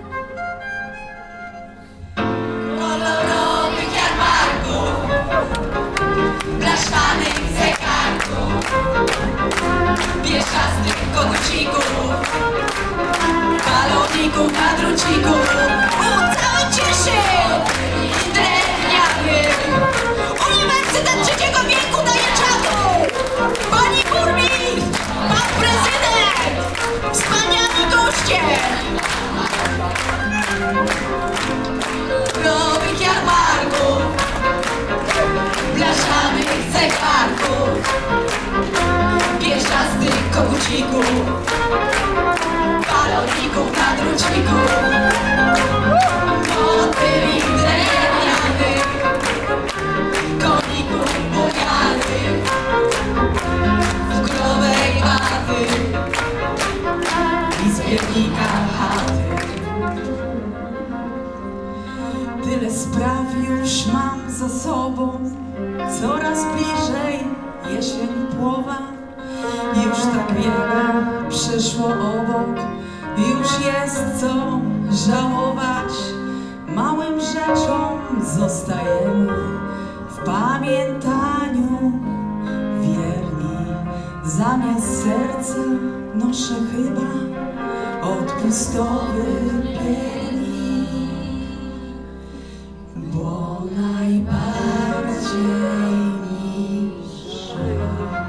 Kolorowych jarmarków, blaszkanych zegarków, pieszastych kogucików, baloników na druciku. Cały cieszy drewniany Uniwersytet Trzeciego Wieku daje czadu. Pani burmistrz, pan prezydent, wspaniali goście. Nowych jarmarków, blaszanych zegarków, pieszastych kogucików, baloników na druciku, motyli drewnianych, koników bujanych, cukrowej waty i zbiornika chaty. Tyle spraw już mam za sobą, coraz bliżej jesień płowa. Już tak wiele przeszło obok, już jest co żałować. Małym rzeczom zostajemy w pamiętaniu wierni. Zamiast serca noszę chyba odpustowy piernik, bo najbardziej mi żal.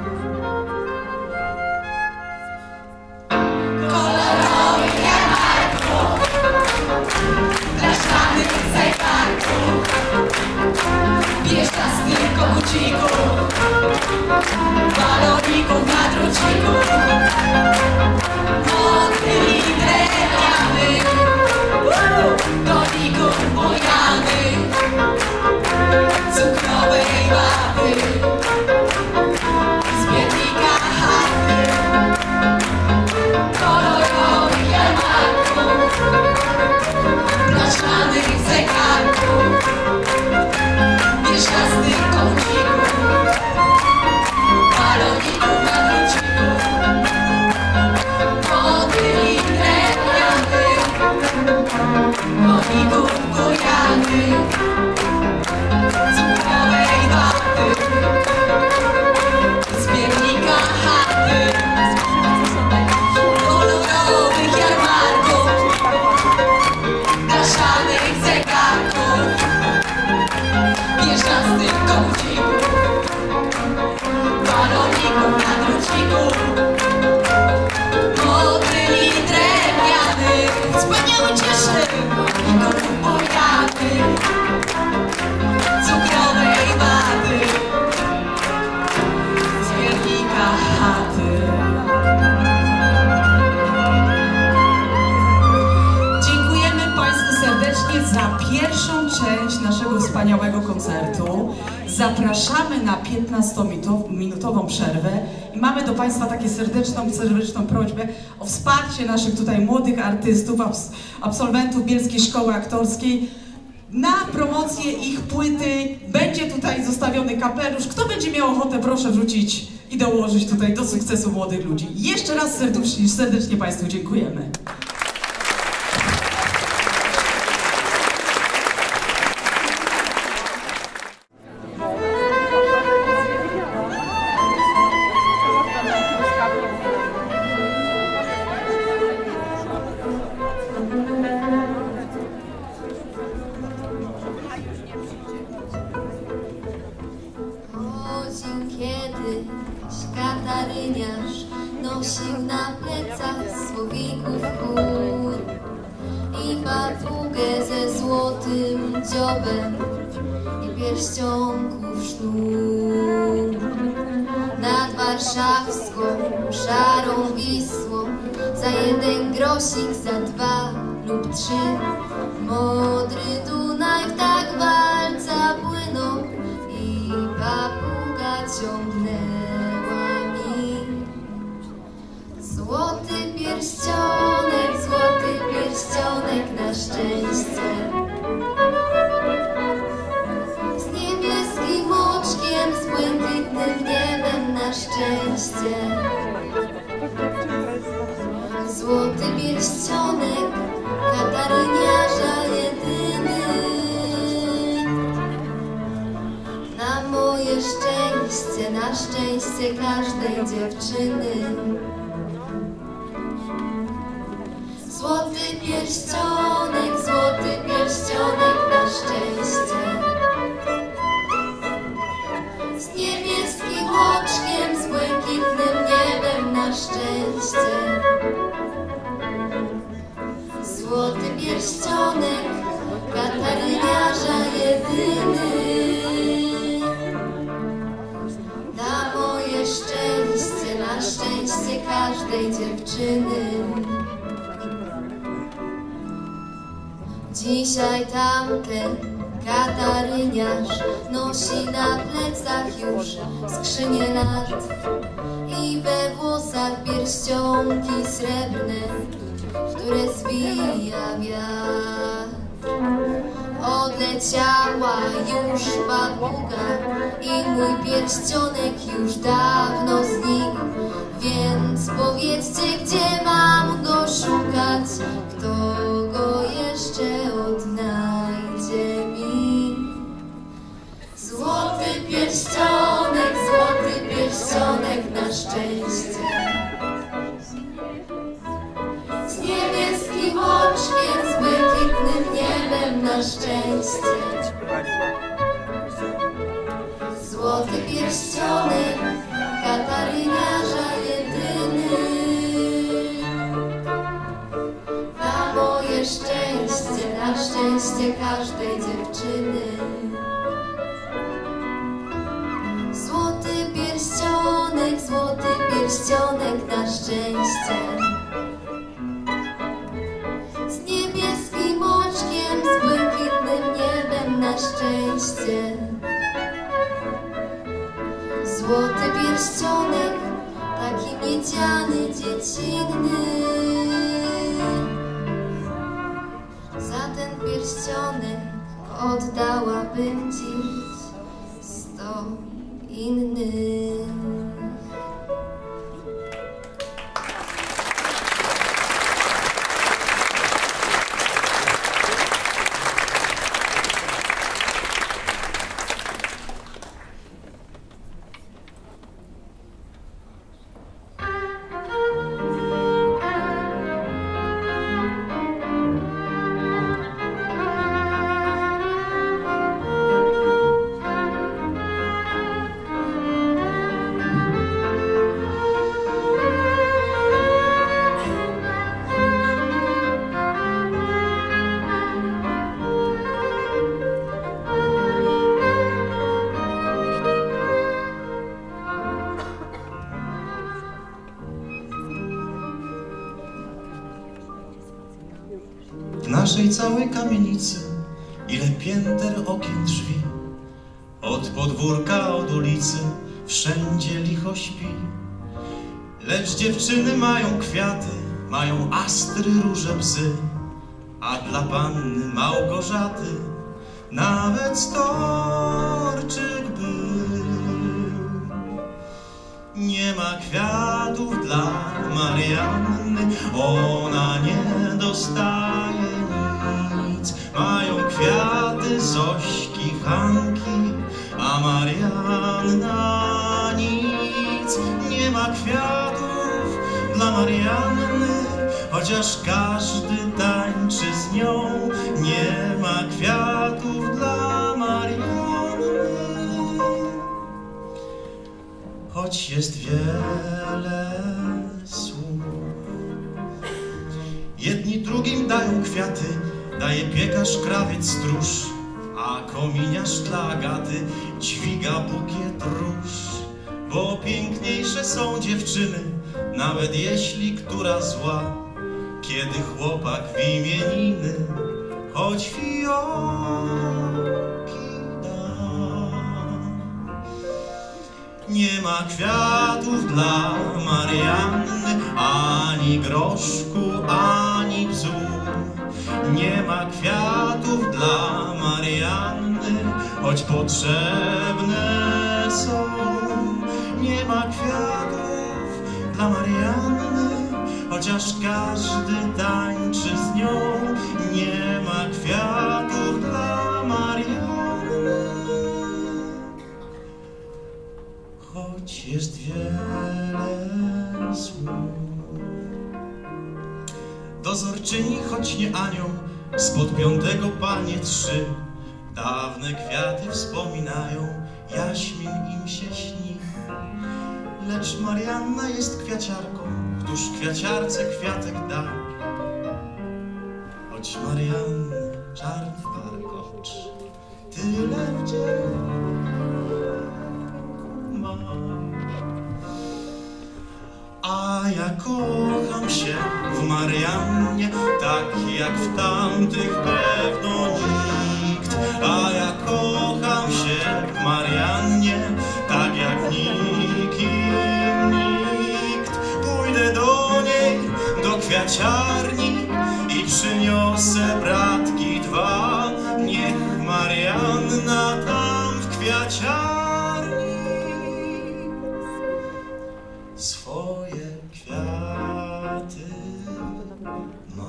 Kolorowych jarmarków, blaszkanych zegarków, pieszastych kogucików, baloników na druciku, motyli drewnianych, koników bujanych, cukrowej waty, zbiornika chaty. Kolorowych jarmarków, blaszkanych zegarków, pieszastych kogucików, baloników na druciku, motyli drewnianych, koników bujanych, cukrowej waty, zbiornika chaty. Kolorowych jarmarków, blaszanych zegarków, pieszastych kogucików, baloników na druciku, motyli drewnianych, wspaniały cieszy koników bujanych, cukrowej waty, zbiornika chaty. Dziękujemy Państwu serdecznie za pierwszą część naszego wspaniałego koncertu. Zapraszamy na 15-minutową przerwę i mamy do Państwa takie serdeczną prośbę o wsparcie naszych tutaj młodych artystów, absolwentów Bielskiej Szkoły Aktorskiej. Na promocję ich płyty będzie tutaj zostawiony kapelusz. Kto będzie miał ochotę, proszę wrzucić i dołożyć tutaj do sukcesu młodych ludzi. Jeszcze raz serdecznie Państwu dziękujemy. Godzin, kiedy kataryniarz nosił na plecach słowików chór i papugę ze złotym dziobem i pierścionków sznur. Na 2 warszawską, szarą Wisłą, za 1 grosik, za 2 lub 3. Modry Dunaj w tak walca płynął i papuga ciągnęła mi. Złoty pierścionek na szczęście, z niebieskim oczkiem, z błękitnym niebem na szczęście. Złoty pierścionek kataryniarza jedyny, na moje szczęście, na szczęście każdej dziewczyny. Złoty pierścionek na szczęście, z niebieskim oczkiem, z błękitnym niebem na szczęście. Złoty pierścionek kataryniarza jedyny, na moje szczęście, na szczęście każdej dziewczyny. Dzisiaj tamten kataryniarz nosi na plecach już skrzynię lat i we włosach pierścionki srebrne, które zwija wiatr. Odleciała już papuga i mój pierścionek już dawno znikł, więc powiedzcie, gdzie mam go szukać, kto go jeszcze odnajdzie mi. Złoty pierścionek na szczęście, z niebieskim oczkiem, z błękitnym niebem na szczęście. Złoty pierścionek kataryniarza jedyny, na moje szczęście, na szczęście każdej dziewczyny. Złoty pierścionek na szczęście, z niebieskim oczkiem, z błękitnym niebem na szczęście. Złoty pierścionek, taki miedziany, dziecinny. Za ten pierścionek oddałabym dziś 100 innych. W naszej całej kamienicy ile pięter, okien, drzwi, od podwórka, od ulicy, wszędzie licho śpi. Lecz dziewczyny mają kwiaty, mają astry, róże, bzy, a dla panny Małgorzaty nawet storczyk był. Nie ma kwiatów dla Marianny, ona nie dostaje nic. Mają kwiaty Zośki, Hanki, a Marianna nic. Nie ma kwiatów dla Marianny, chociaż każdy tańczy z nią. Nie ma kwiatów dla Marianny, choć jest wiele słów. Jedni drugim dają kwiaty, daje piekarz, krawiec, stróż, a kominiarz dla Agaty dźwiga bukiet róż. bo piękniejsze są dziewczyny, nawet jeśli która zła. Kiedy chłopak w imieniny, choć fiołki da. Nie ma kwiatów dla Marianny, ani groszku, ani bzu. Nie ma kwiatów dla Marianny, choć potrzebne są. Nie ma kwiatów dla Marianny, chociaż każdy tańczy z nią. Nie ma kwiatów dla Marianny, choć jest wiele słów. Dozorczyni, choć nie anioł, spod piątego panie 3. Dawne kwiaty wspominają, jaśmin im się śni. Lecz Marianna jest kwiaciarką, któż kwiaciarce kwiatek da. Choć Marianny czarny warkocz tyle wdzięku ma. A ja kocham się w Mariannie, tak jak w tamtych pewno nikt. A ja kocham się w Mariannie, tak jak nikim nikt. Pójdę do niej, do kwiaciarni i przyniosę bratki 2. Niech Marianna tam w kwiaciarni swoje kwiaty ma.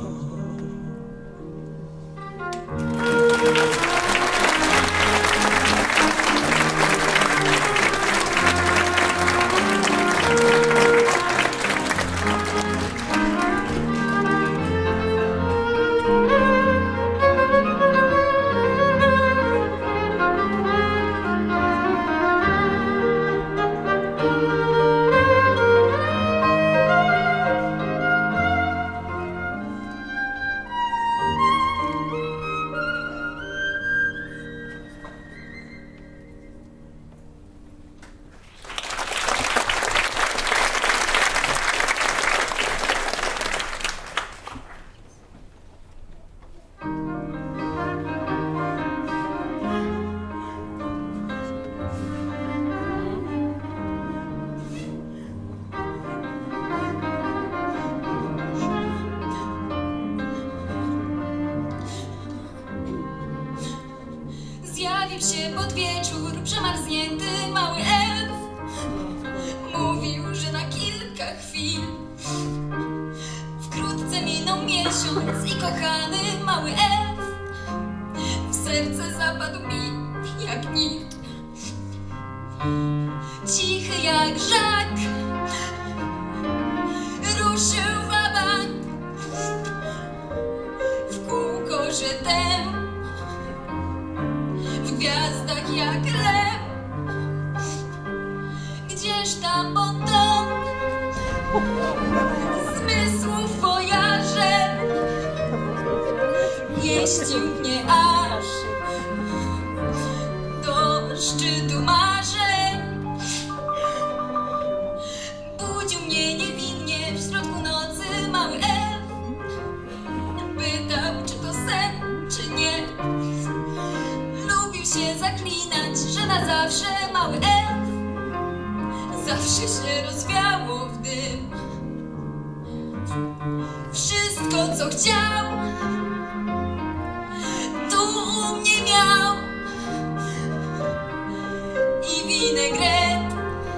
Zjawił się pod wieczór przemarznięty mały elf. Mówił, że na kilka chwil. Wkrótce minął miesiąc i kochany mały elf w serce zapadł mi jak nikt. Cichy jak żak ruszył wabank, w kółko żetem, w gwiazdach jak lew. Gdzież tam potem zmysłów wojaże mieścił mnie aż do szczytu marzeń. Budził mnie niewinnie w środku nocy mały elf. Pytał, czy to sen, czy nie. Lubił się zaklinać, że na zawsze mały elf zawsze się rozwiało w dym. Wszystko, co chciał, tu u mnie miał. I winegret,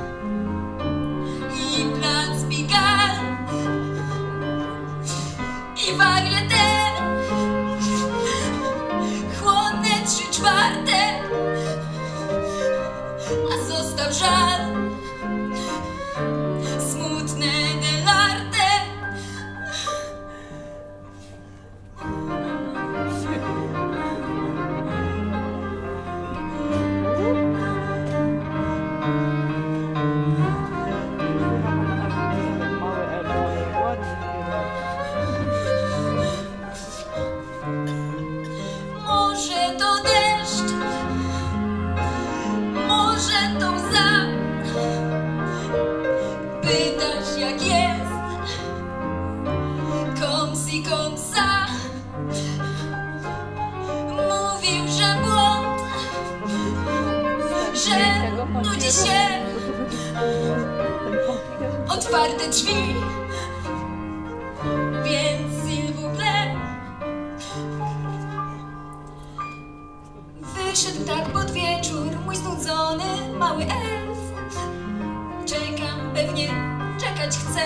i plac Pigalle, i varieté, chłodne 3/4, a został żal, smutne Delarte. si comme ça. Mówił, że błąd, że nudzi się. Otwarte drzwi, więc s'il vous plaît. Wyszedł tak pod wieczór mój znudzony mały elf. Czekam, pewnie czekać chcę.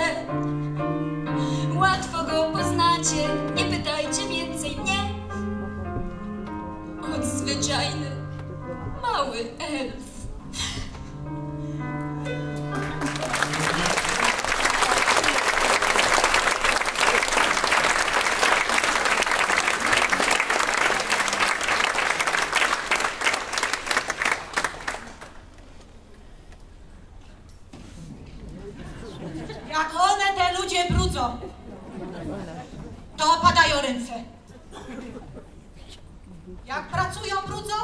Łatwo go poznacie, nie pytajcie więcej mnie. Odzwyczajny mały elf. Jak one, te ludzie, brudzą, to opadają ręce. Jak pracują, brudzą.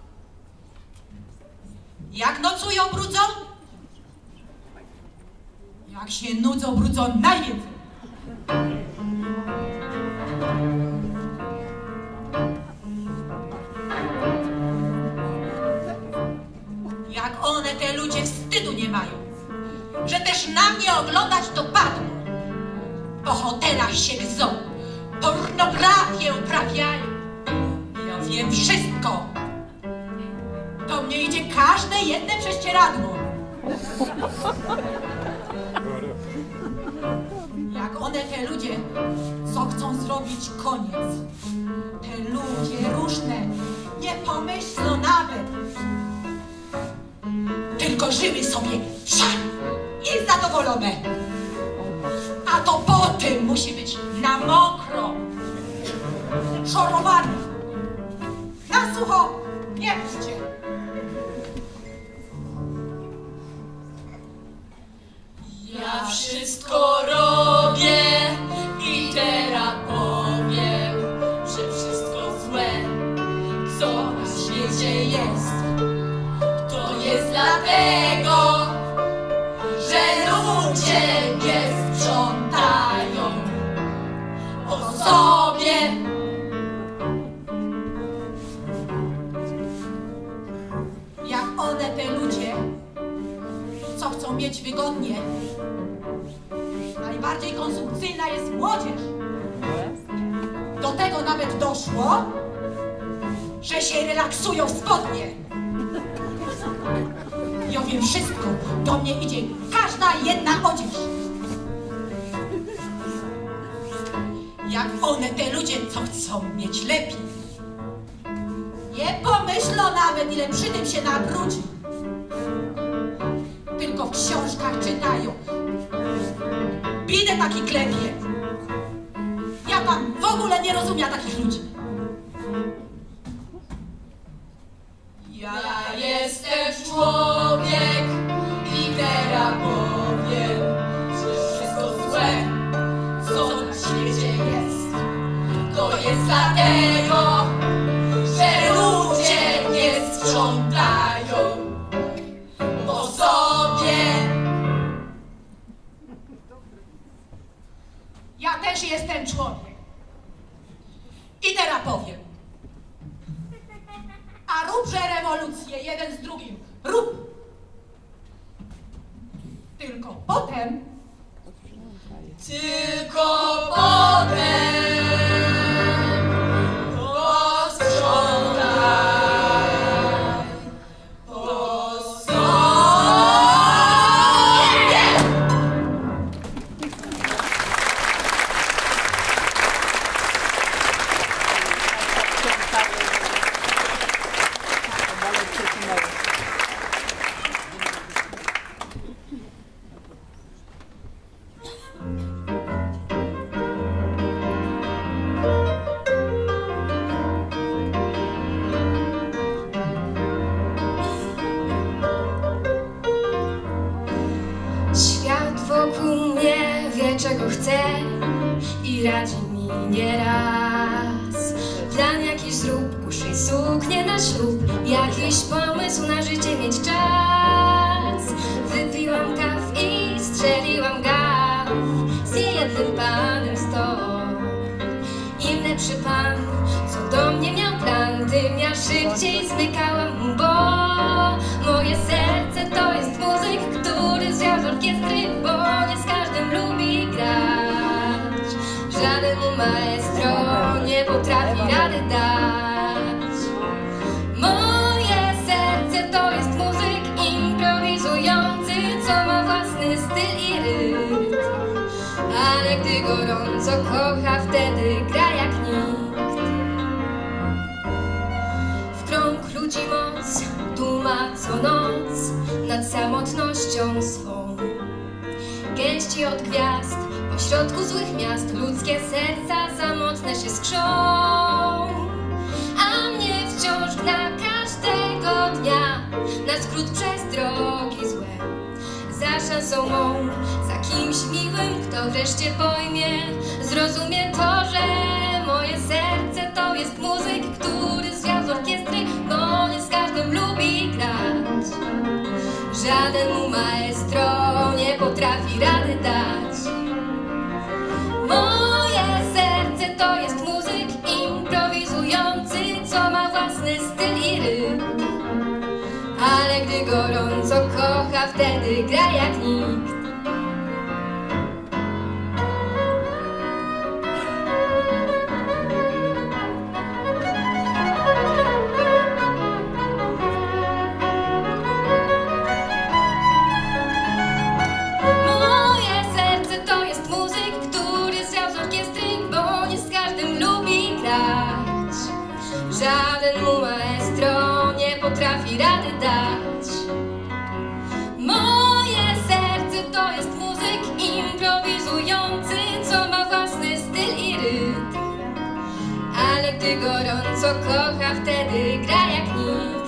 Jak nocują, brudzą. Jak się nudzą, brudzą najwięcej. Jak one, te ludzie, wstydu nie mają, że też na mnie oglądać to padło. Po hotelach się gzą, pornografię uprawiają. Ja wiem wszystko. Do mnie idzie każde jedne prześcieradło. Jak one, te ludzie, co chcą zrobić koniec. Te ludzie różne nie pomyślą nawet. Tylko żyły sobie i zadowolone. A to potem musi być na mokro, szorowane. Na sucho nie mówcie. Ja wszystko robię i teraz powiem, że wszystko złe, co na świecie jest, to jest dlatego, że ludzie nie sprzątają po sobie. Jak one, te ludzie, co chcą mieć wygodnie. Najbardziej konsumpcyjna jest młodzież. Do tego nawet doszło, że się relaksują w spodnie. Ja wiem wszystko, do mnie idzie każda jedna odzież. Jak one, te ludzie, co chcą mieć lepiej. Nie pomyślą nawet, ile przy tym się nabrudzi. Tylko w książkach czytają. Bidę taki klepie. Ja tam w ogóle nie rozumiem takich ludzi. Ja jestem człowiek i teraz powiem, że wszystko złe, co na świecie jest, to jest dlatego, że ludzie nie sprzątają po sobie. Ja też jestem człowiek. I teraz powiem. A róbże rewolucję jeden z drugim. Rób. Tylko potem posprzątaj po sobie. Świat wokół mnie wie, czego chce i radzi mi nieraz. Plan jakiś zrób, uszyj suknię na ślub, jakiś pomysł na życie mieć czas. Wypiłam kaw i strzeliłam gaf z niejednym panem stop. najlepszy pan, co do mnie miał plan. Tym ja szybciej zmykałam mu, bo moje serce to jest muzyk, który zwiał z orkiestry, bo nie z każdym lubi grać. Żaden mu maestro nie potrafi rady dać. Moje serce to jest muzyk improwizujący, co ma własny styl i rytm. Ale gdy gorąco kocha, wtedy gra jak nikt. W krąg ludzi moc duma co noc nad samotnością swą. Gęści od gwiazd, pośrodku złych miast, ludzkie serca samotne się skrzą. A mnie wciąż gna każdego dnia na skrót przez drogi złe. Za szansą mą, za kimś miłym, kto wreszcie pojmie, zrozumie to, że moje serce to jest muzyk, który zwiał z orkiestry, bo nie z każdym lubi grać. Żaden mu maestro nie potrafi rady dać. Moje serce to jest muzyk improwizujący, co ma własny styl i rytm. Ale gdy gorąco kocha, wtedy gra jak nikt. Moje serce to jest muzyk, który zwiał z orkiestry, bo nie z każdym lubi grać. Żaden mu maestro nie potrafi rady dać. Moje serce to jest muzyk improwizujący, co ma własny styl i rytm. Ale gdy gorąco kocha, wtedy gra jak nikt.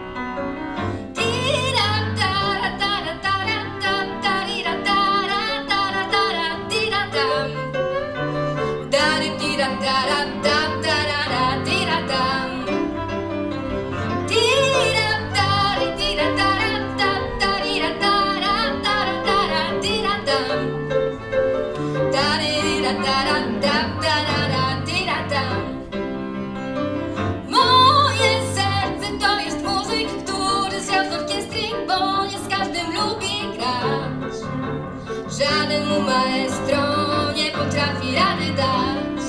Moje serce to jest muzyk, który zwiał z orkiestry, bo nie z każdym lubi grać. Żaden mu maestro nie potrafi rady dać.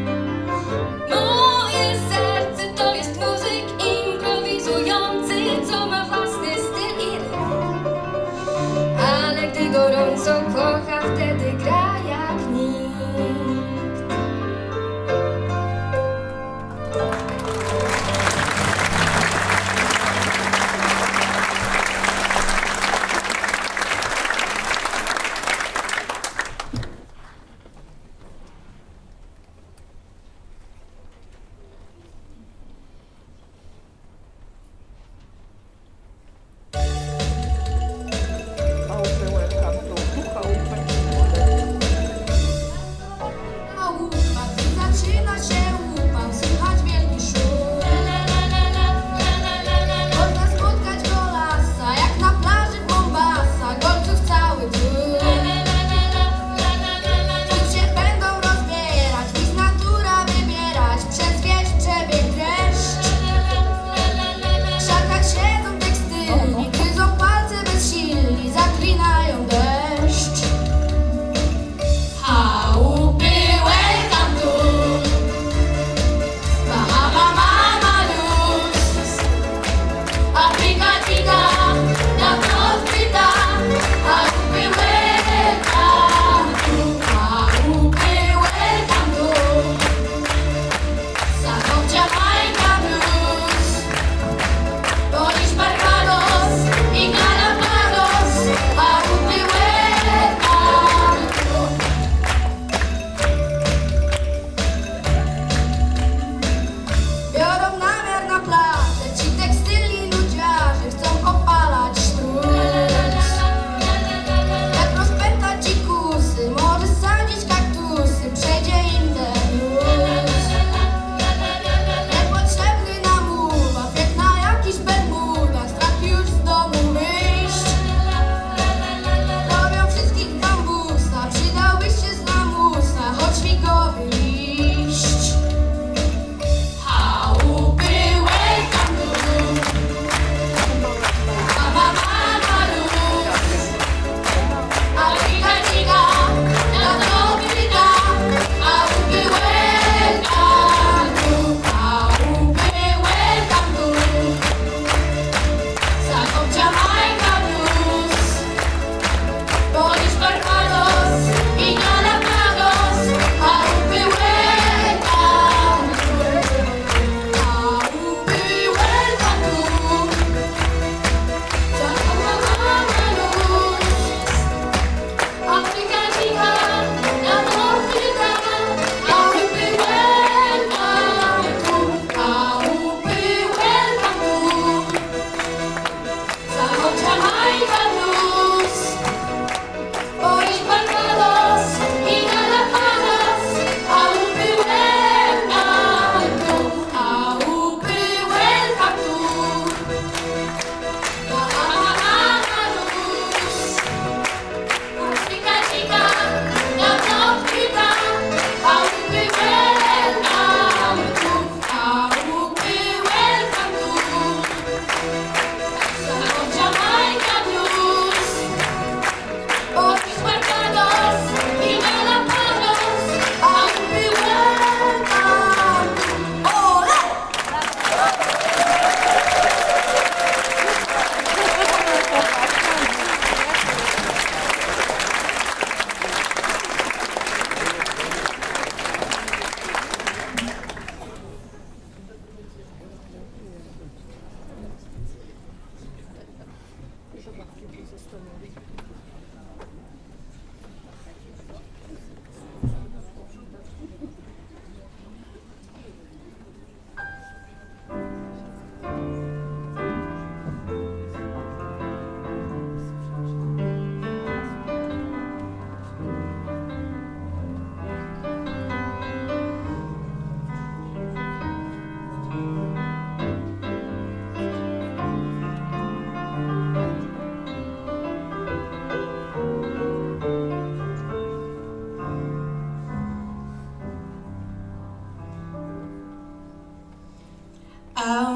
Moje serce to jest muzyk improwizujący, co ma własny styl i rytm. Ale gdy gorąco kocha, wtedy gra jak nikt.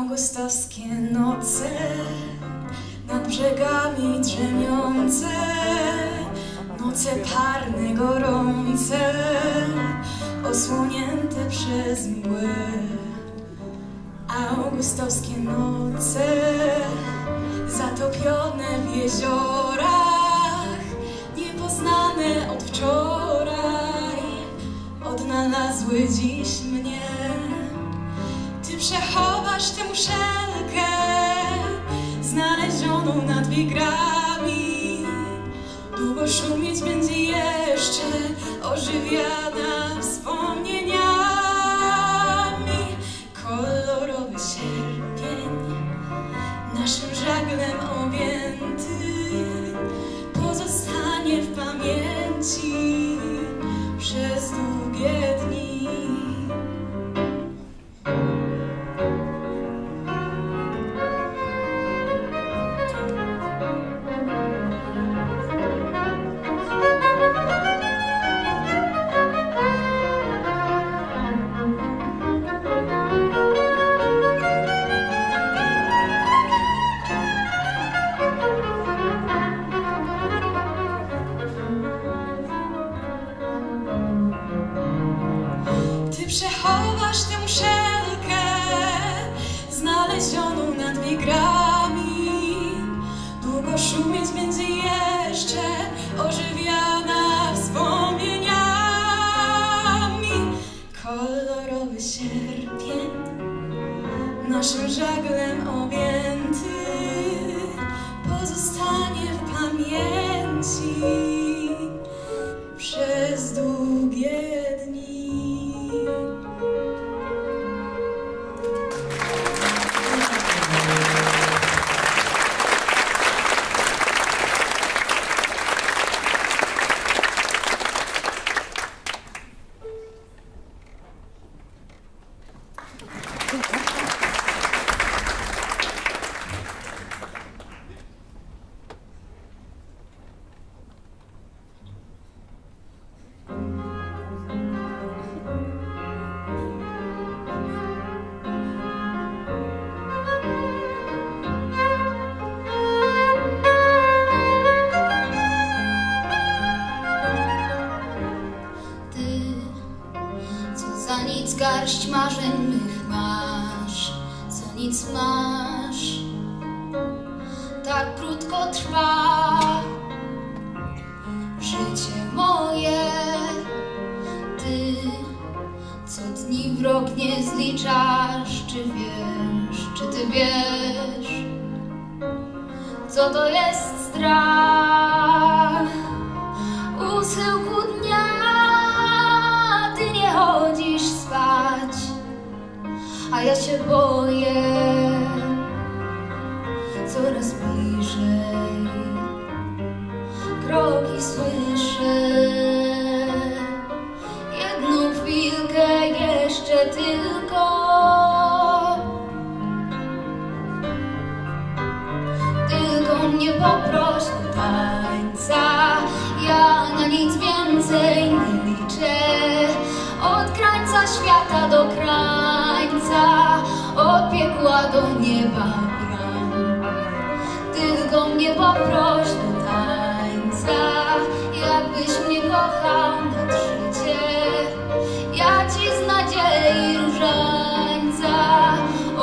Augustowskie noce, nad brzegami drzemiące, noce parne, gorące, osłonięte przez mgłę. Augustowskie noce, zatopione w jeziorach, niepoznane od wczoraj, odnalazły dziś mnie. Ty przechowasz tę muszelkę, znalezioną nad wigrami. Długo szumieć będzie jeszcze, ożywiana wspomnieniami. Kolorowy sierpień, naszym żaglem objęty, pozostanie w pamięci przez długie dni. Przechowasz tę muszelkę, znalezioną nad wigrami. Długo szumieć będzie jeszcze, ożywiana wspomnieniami. Kolorowy sierpień, naszym żaglem objęty, pozostanie w pamięci przez długie dni. Garść marzeń mych masz, co nic masz, tak krótko trwa życie moje. Ty, co dni w rok nie zliczasz, czy wiesz, czy ty wiesz, co to jest strach u schyłku dnia. Ty nie chodzisz spać, a ja się boję coraz bliżej. Kroki słyszę, jedną chwilkę jeszcze tylko. Tylko mnie poproś do tańca, ja na nic więcej nie liczę. Od krańca świata do krańca, od piekła do nieba bram. Tylko mnie poproś do tańca, jakbyś mnie kochał nad życie. Ja ci z nadziei różańca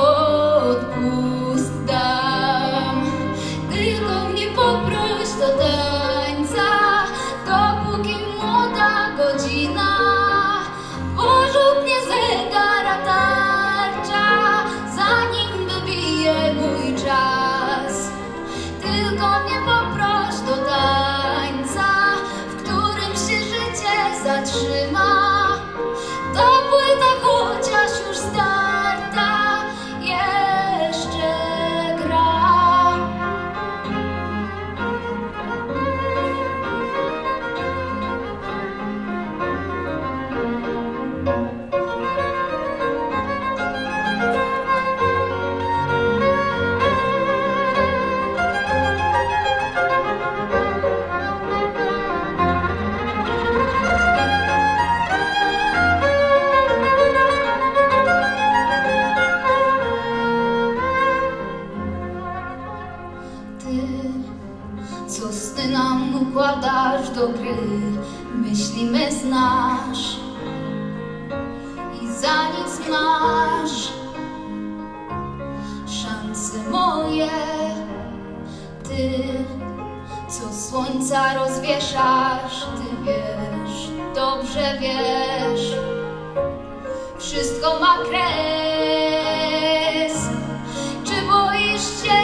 odpust dam. Tylko mnie poproś do tańca, dopóki młoda godzina. Porzutnie zegara tarcza, zanim wybije mój czas. Tylko mnie poproś do tańca, w którym się życie słońca rozwieszasz. Ty wiesz, dobrze wiesz, wszystko ma kres. Czy boisz się?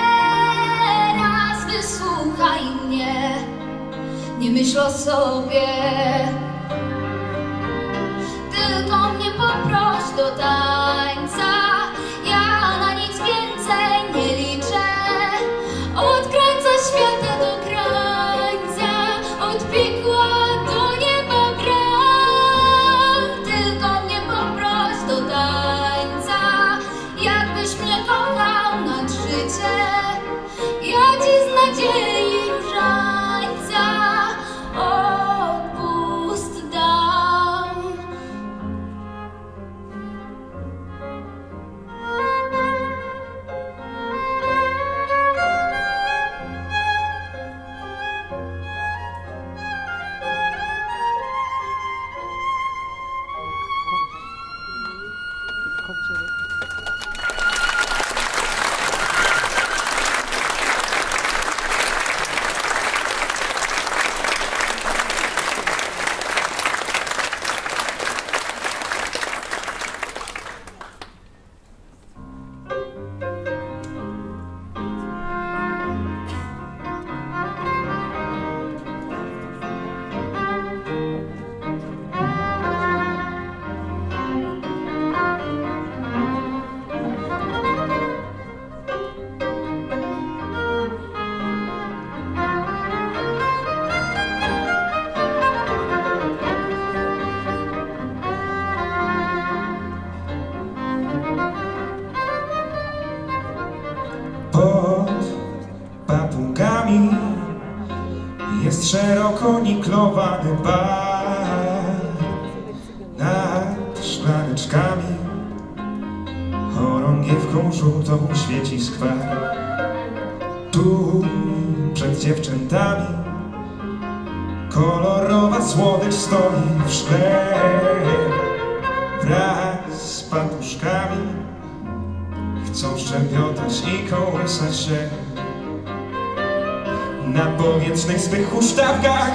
Raz wysłuchaj mnie, nie myśl o sobie, tylko mnie poproś do tańca. Ja na nic więcej nie liczę, od krańca świata do krańca, od piekła do nieba gram. Tylko mnie poproś do tańca, jakbyś mnie kochał nad życie. Ja ci z nadziei różańca odpust dam. Pod papugami jest szeroko niklowany bar. Nad szklaneczkami chorągiewką żółtą świeci skwar. Tu przed dziewczętami kolorowa słodycz stoi w szkle. Wraz z patuszkami chcą szczebiotać i kołysać się na powietrznych swych huśtawkach,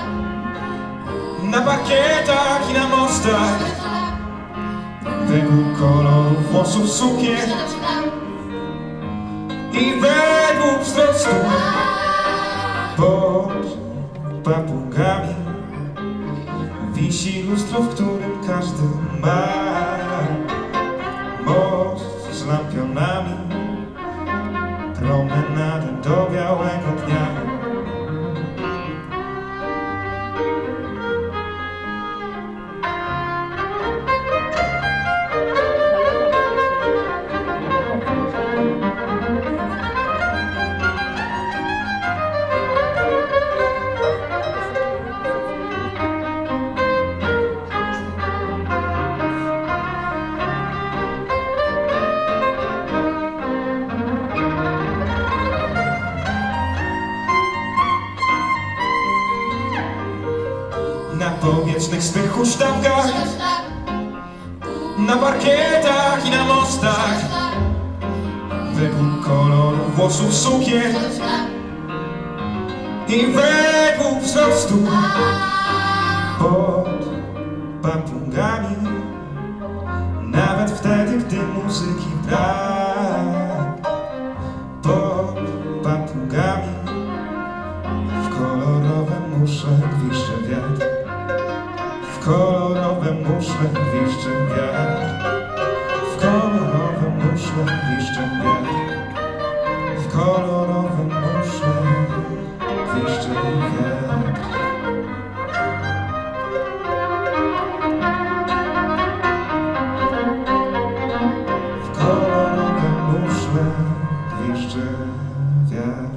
na parkietach i na mostach, według koloru włosów sukien i według wzrostu. Pod papugami wisi lustro, w którym każdy ma most z lampionami, promenadę do białego dnia. Na powietrznych swych huśtawkach, na parkietach i na mostach, według koloru włosów sukien i według wzrostu. Pod papugami, nawet wtedy, gdy muzyki brak. Pod papugami w kolorowe muszle gwizdże wiatr. W kolorowe muszle gwizdże wiatr. W kolorowe muszle gwizdże wiatr. W kolorowe muszle gwizdże wiatr. W kolorowe muszle gwizdże wiatr.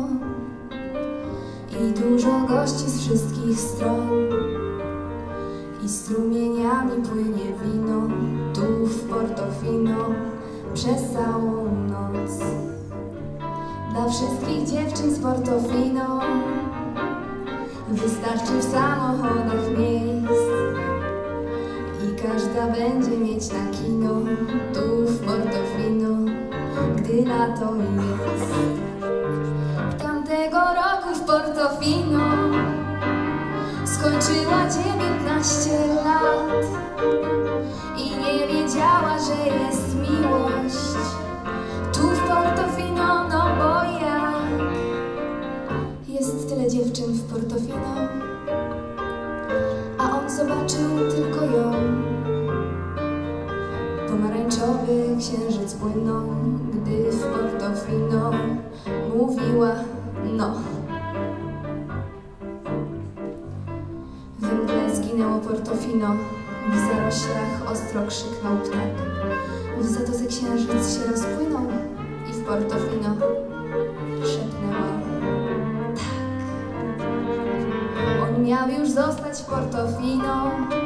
i dużo gości z wszystkich stron i strumieniami płynie wino tu w Portofino przez całą noc. Dla wszystkich dziewczyn z Portofino wystarczy w samochodach miejsc i każda będzie mieć na kino tu w Portofino, gdy lato jest. Tamtego roku w Portofino skończyła 19 lat i nie wiedziała, że jest miłość tu w Portofino, no bo jak jest tyle dziewczyn w Portofino, a on zobaczył tylko ją. Pomarańczowy księżyc płynął, gdy w Portofino mówiła no. W mgle zginęło Portofino, w zaroślach ostro krzyknął ptak. W zatoce księżyc się rozpłynął i w Portofino szepnęła tak. On miał już zostać w Portofino,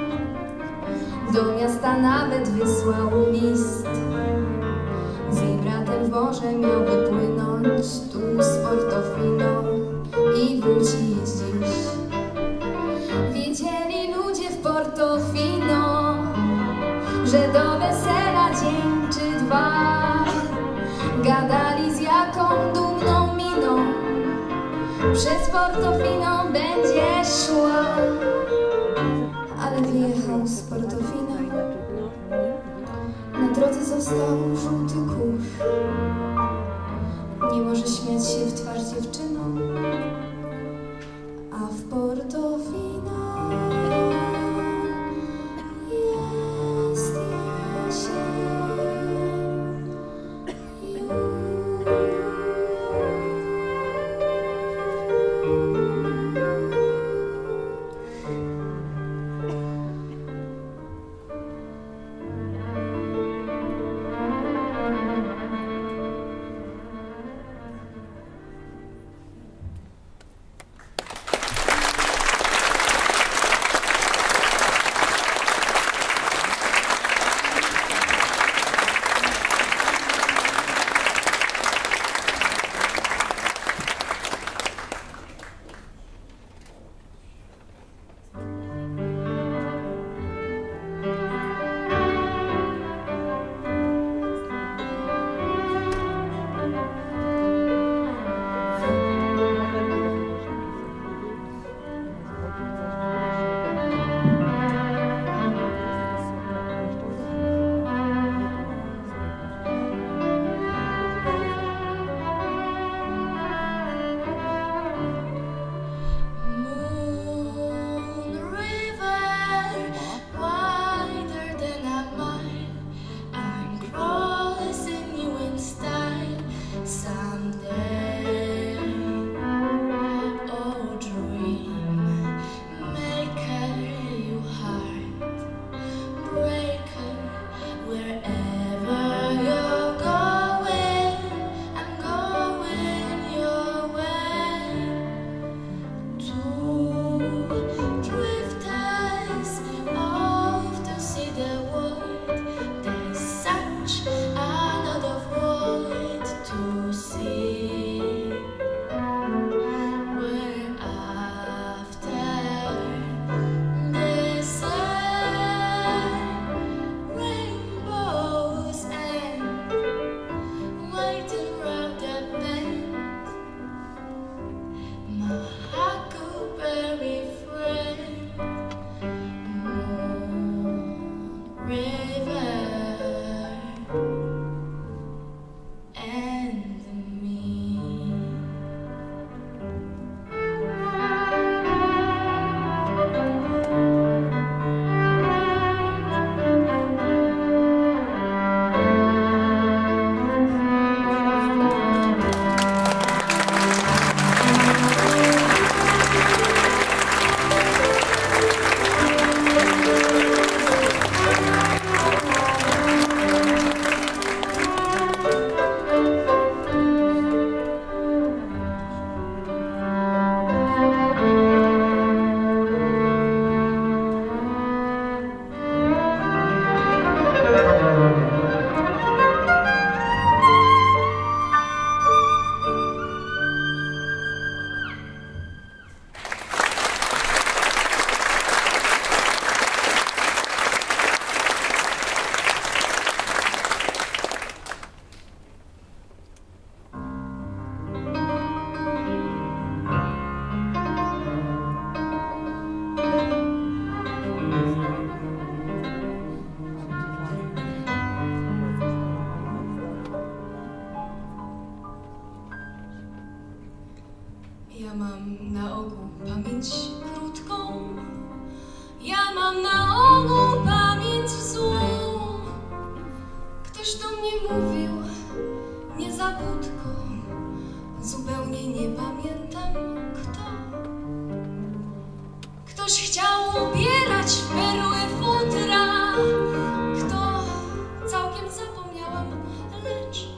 do miasta nawet wysłał list. Z jej bratem w morze miał wypłynąć tu z Portofino i wrócić dziś. Wiedzieli ludzie w Portofino, że do wesela dzień czy dwa. Gadali z jaką dumną miną przez Portofino będzie szła. Ale wyjechał z Portofino, na drodze został żółty kurz. Nie może śmiać się w twarz dziewczynom, a w Portofino jest jesień. Ja mam na ogół pamięć krótką, ja mam na ogół pamięć złą. Ktoś do mnie mówił, nie za budką, zupełnie nie pamiętam kto. Ktoś chciał ubierać w perły futra, kto, całkiem zapomniałam, lecz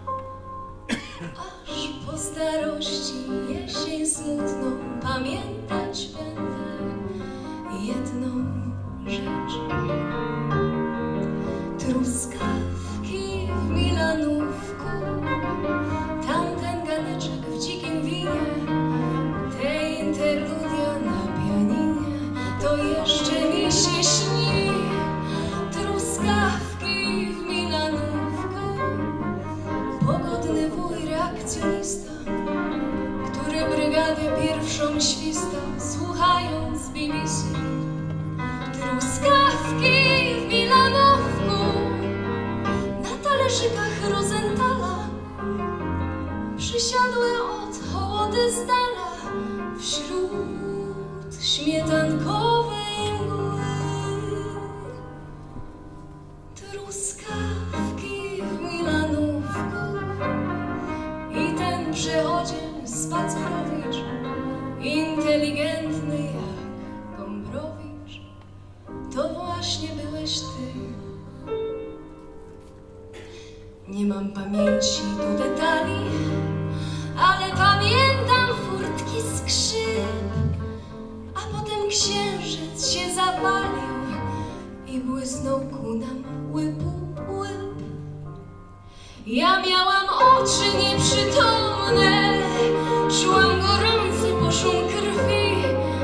aż po starości jesień smutną pamiętać będę jedną rzecz. Truskawki w Milanówku, tamten ganeczek w dzikim winie, te interludia na pianinie, to jeszcze mi się śni. Truskawki w Milanówku, pogodny wuj reakcjonista, który brygadę pierwszą świstał, słuchając BBC. Truskawki w Milanówku, na talerzykach Rosenthala, przysiadłe od hołody z dala, wśród śmietankowej mgły. Truskawki w Milanówku i ten przechodzień spacerowicz, inteligentny jak Gombrowicz, to właśnie byłeś ty. Nie mam pamięci do detali, ale pamiętam furtki skrzyp, a potem księżyc się zapalił i błysnął ku nam łybu łyb. Ja miałam oczy nieprzytomne, czułam gorący poszum krwi.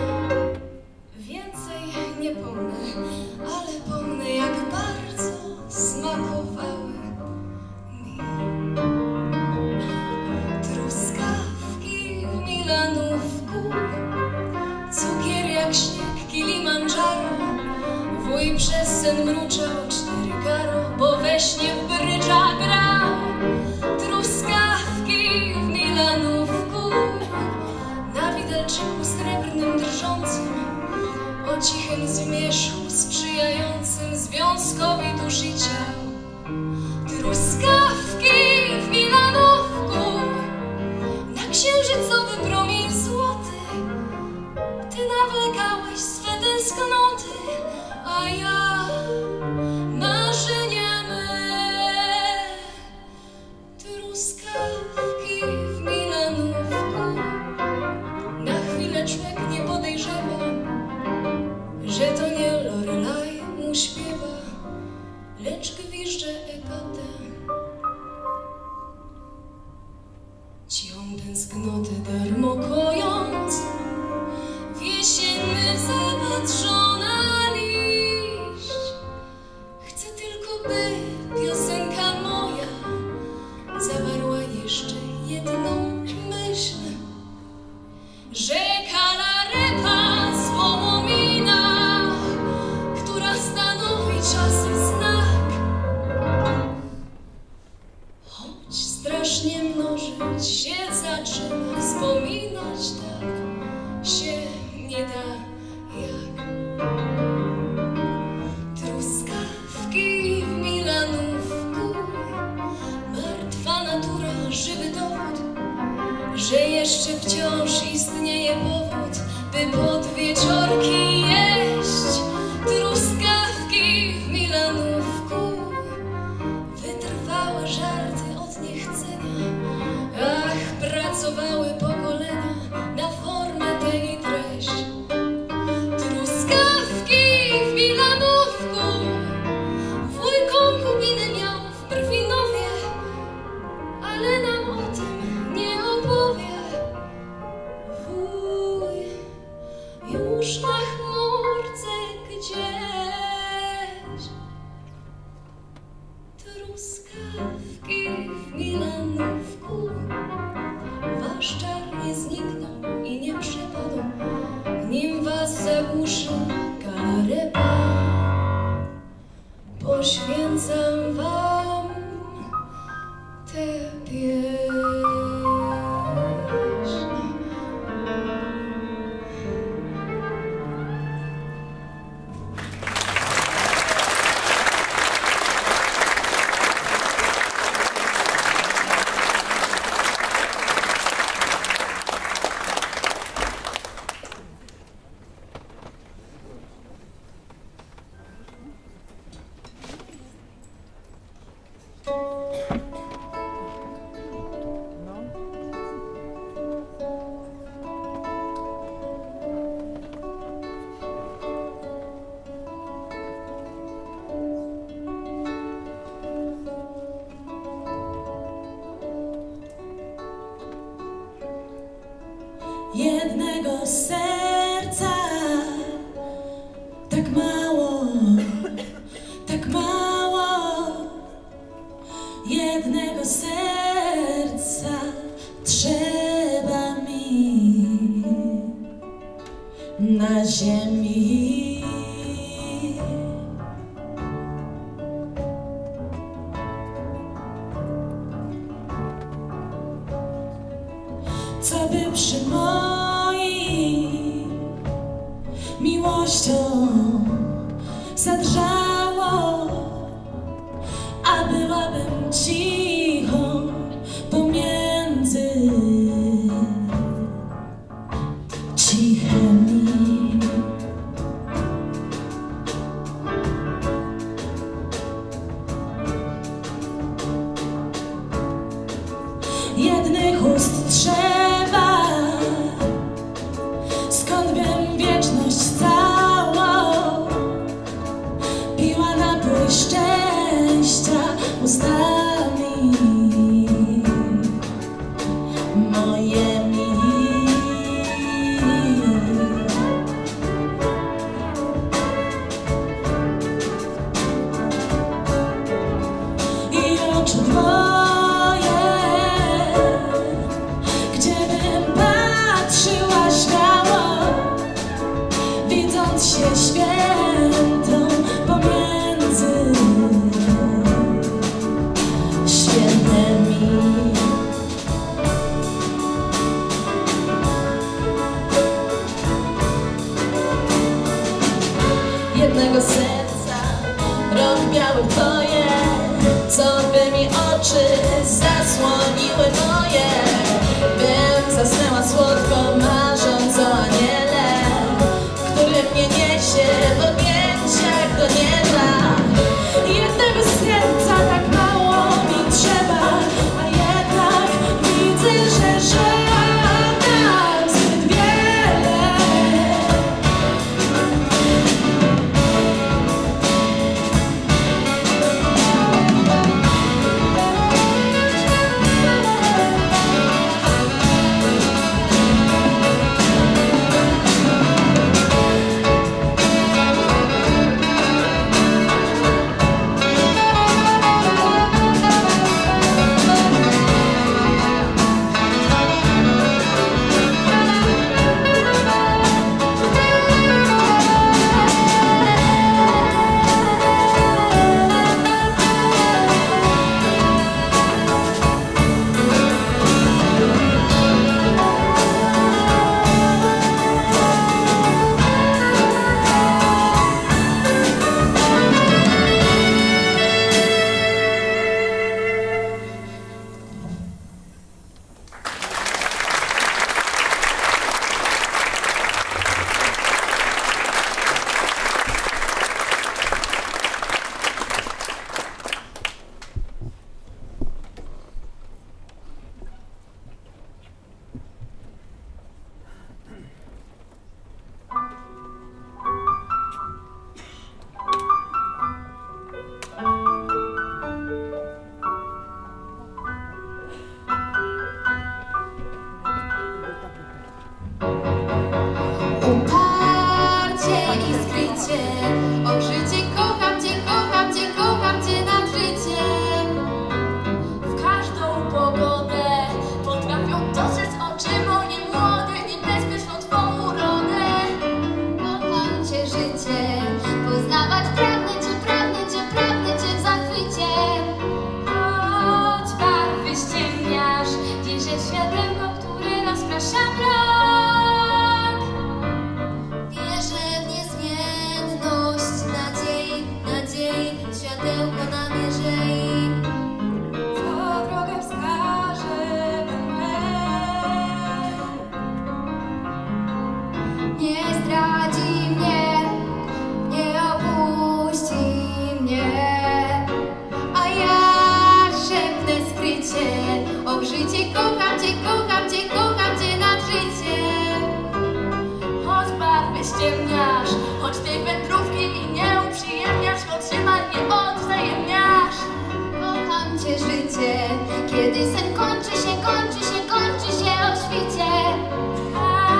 Więcej nie pomnę, ale pomnę, jak bardzo smakowały mi truskawki w Milanówku, cukier jak śnieg Kilimandżaro. Wuj przez sen mruczał 4 karo, bo we śnie w brydża grał. Truskawki w Milanówku, na widelczyku srebrnym drżącym, o cichym zmierzchu sprzyjającym związkowi dusz i ciał. Truskawki w Milanówku, na księżycowy promień złoty, ty nawlekałeś swe tęsknoty, a ja marzenia me. Truskawki w Milanówku, na chwilę człowiek nie podejrzewa, że to nie Lorelai mu śpiewa, lecz gwizdże Ekatę. Cią tęsknotę darmo kojąc, w jesienny zapatrzona liść. Chcę tylko, by piosenka moja zawarła jeszcze jedną myśl, że kalarepa z Wołomina, która stanowi czasy znak, choć strasznie mnożyć się zaczyna, wspominać tak się nie da jak. Truskawki w Milanówku, martwa natura, żywy dowód, że jeszcze wciąż istnieje powód, by pod wieczorki jeść. Truskawki w Milanówku, wytrwałe żarty od niechcenia, ach, pracowały pokolenia na formę tę i treść. Truskawki w Milanówku, wuj konkubiny miał w Brwinowie, ale nam o tym nie opowie. Wuj już na chmurce gdzieś. Truskawki w Milanówku, wasz czar nie zniknął i nie przepadł, nim was zagłuszy kalarepa. Poświęcam wam tę pieśń. jednego serca. Tak mało, tak mało, jednego serca trzeba mi na ziemi. Co by przy moim miłością zadrżało, a byłabym cichą pomiędzy cichymi. Jednych ust trzeba, skąd bym wieczność całą piła napój szczęścia ustami mojemi. I oczu twoje, gdziebym patrzyła śmiało, widząc się świętą pomiędzy świętymi. Jednego serca, rok biały twoje, co by mi oczy zasłoniły moje, bym zasnęła słodko, marząc o aniele, który mnie niesie w objęciach do nieba. Jednego serca tak mało mi trzeba, a jednak widzę, że żądam zbyt wiele. Uparcie i skrycie, o życie kocham cię, kocham cię, kocham cię nad życiem. W każdą pogodę potrafią dostrzec oczy moje młode, niebezpieczną twą urodę. Kocham cię życie, poznawać pragnę cię, pragnę cię, pragnę cię w zachwycie. Choć barwy ściemniasz, wierzę w światełko, które rozprasza mrok. Wierzę w niezmienność nadziei, nadziei, światełko namierzę i Co drogę wskaże we nie zdradzi mnie, nie opuści mnie, a ja szepnę skrycie, o życie kocham cię, kocham cię, kocham cię nad życiem. Choć barwy ściemniasz, choć tej wędrówki mi nie uprzyjemniasz, choć się marnie odwzajemniasz. Kocham cię życie, kiedy sen kończy się, kończy się, kończy się o świcie. A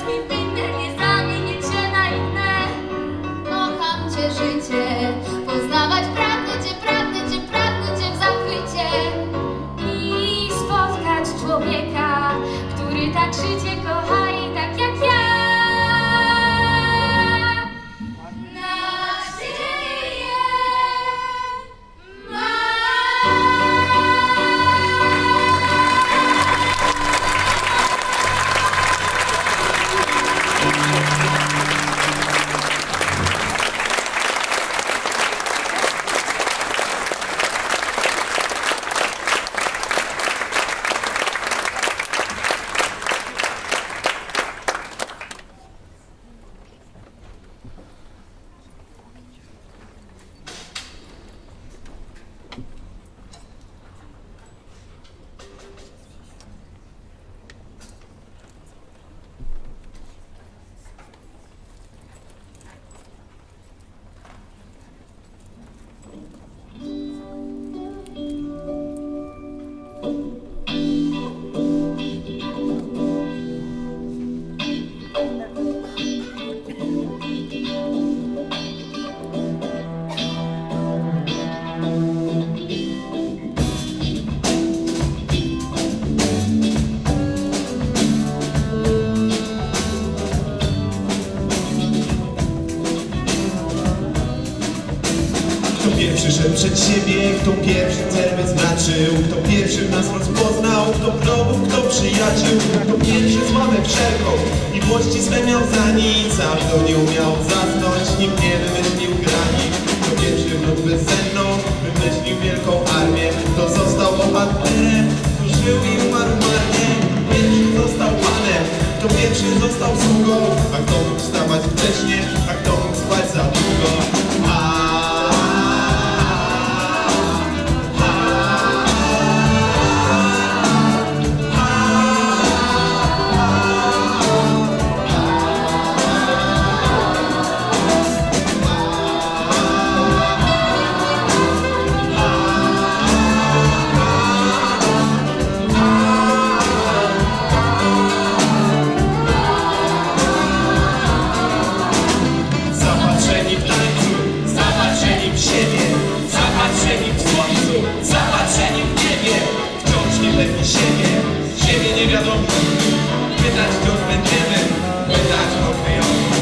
jest mi winny, nie zamienić się na inne. Kocham cię, życie, poznawać pragnę cię w zachwycie i spotkać człowieka, który tak życie kocha i tak jak ja. Przyszedł przed siebie, kto pierwszy cel wyznaczył, kto pierwszy w nas rozpoznał, kto wrogów, kto przyjaciół, kto pierwszy sławę wszelką i miłości swe miał za nic, a kto nie umiał zasnąć, nikt nie wymyślił granic. Kto pierwszy w noc bezsenną wymyślił wielką armię, kto został bohaterem, kto żył i umarł marnie. Pierwszy został panem, kto pierwszy został sługą, a kto mógł wstawać wcześnie, a kto mógł spać za długo. Siebie nie wiadomo, pytać wciąż będziemy, pytać pokryjomu.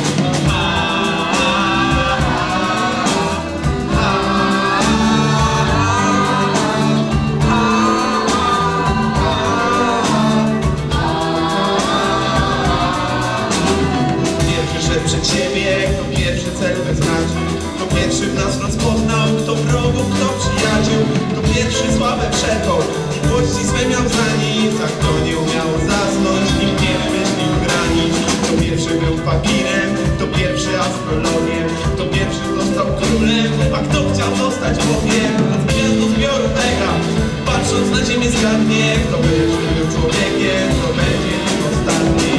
Pierwszy szedł przed siebie, kto pierwszy cel wyznaczył, kto pierwszy w nas rozpoznał, kto wrogów, kto przyjaciół, kto pierwszy sławę wszelką i miłości swe miał za nic, a kto nie umiał zasnąć, nikt nie wymyślił granic. Kto pierwszy był papirem, kto pierwszy astrologiem, kto pierwszy został królem, a kto chciał zostać Bogiem. Z gwiazdu zbioru mega, patrząc na ziemię zgadnie, kto pierwszy był człowiekiem, kto będzie nim ostatni.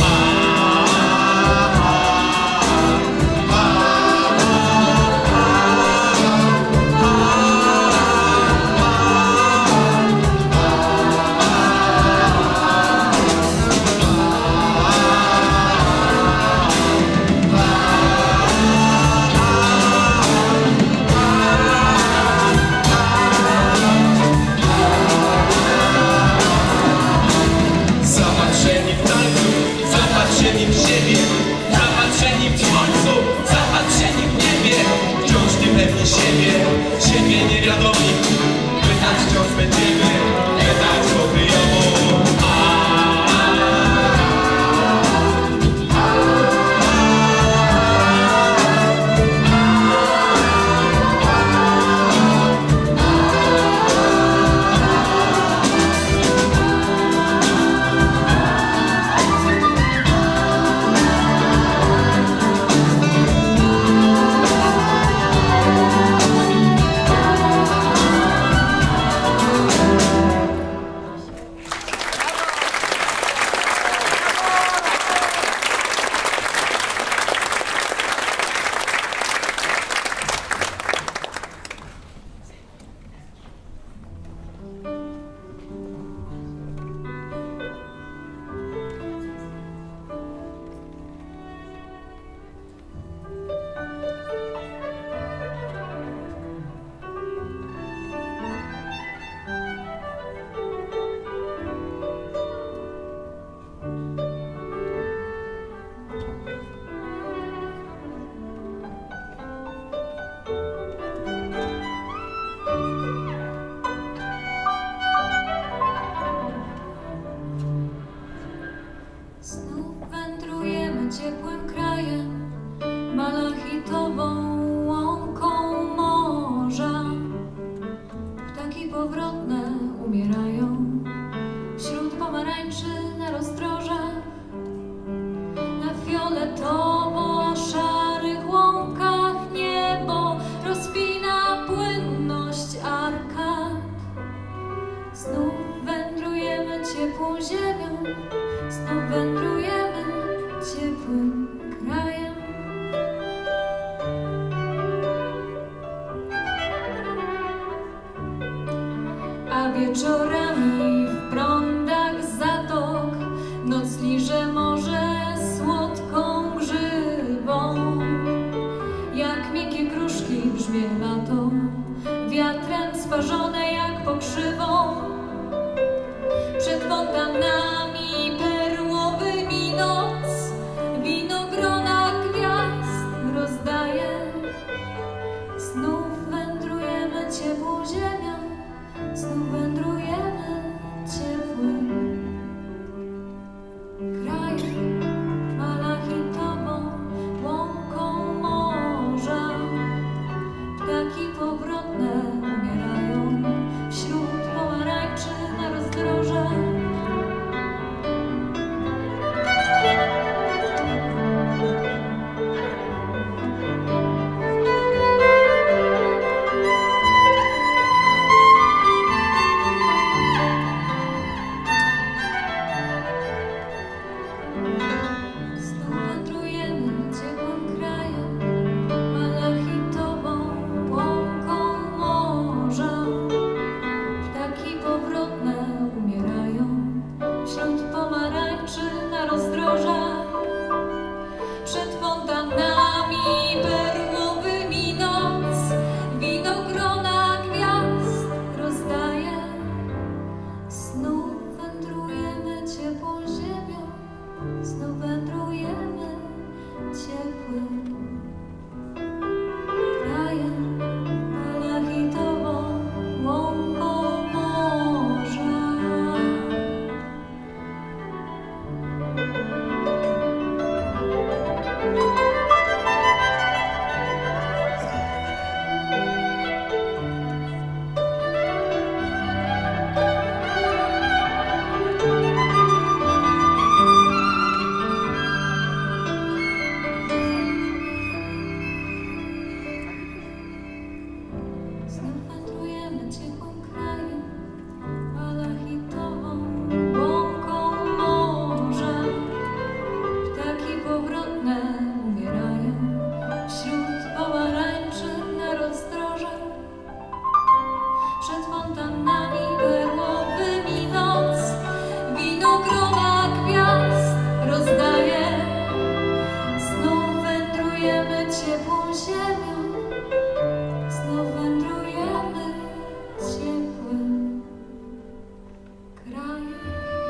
Siebie niewiadomi, pytać wciąż będziemy, pytać pokryjomu. ciepłym krajem, malachitową łąką morza. Ptaki powrotne umierają wśród pomarańczy na rozdrożach, na fioletowo-szarych łąkach niebo rozpina płynność arkad. Znów wędrujemy ciepłą ziemią, znów wędrujemy ciepłym krajem. A wieczorami w prądach zatok noc liże morze słodką grzywą. Jak miękkie kruszki brzmie lato, wiatrem sparzone jak pokrzywą. Przed fontannami perłowymi noc winogrona gwiazd rozdaje. Znów wędrujemy ciepłą ziemią, znów wędrujemy ciepłym krajem, malachitową łąką morza. Ptaki powrotne umierają wśród pomarańczy na rozdrożach. Znów wędrujemy ciepłym krajem, malachitową łąką morza. Ptaki powrotne umierają wśród pomarańczy na rozdrożach. Przed fontannami perłowymi noc winogrona gwiazd rozdaje. Znów wędrujemy ciepłą ziemią, znów wędrujemy ciepłym krajem, malachitową łąką morza. Znów wędrujemy ciepłym krajem, malachitową łąką morza. Ptaki powrotne umierają wśród pomarańczy na rozdrożach. Przed fontannami perłowymi noc winogrona gwiazd rozdaje. Znów wędrujemy ciepłą ziemią, znów wędrujemy ciepłym krajem.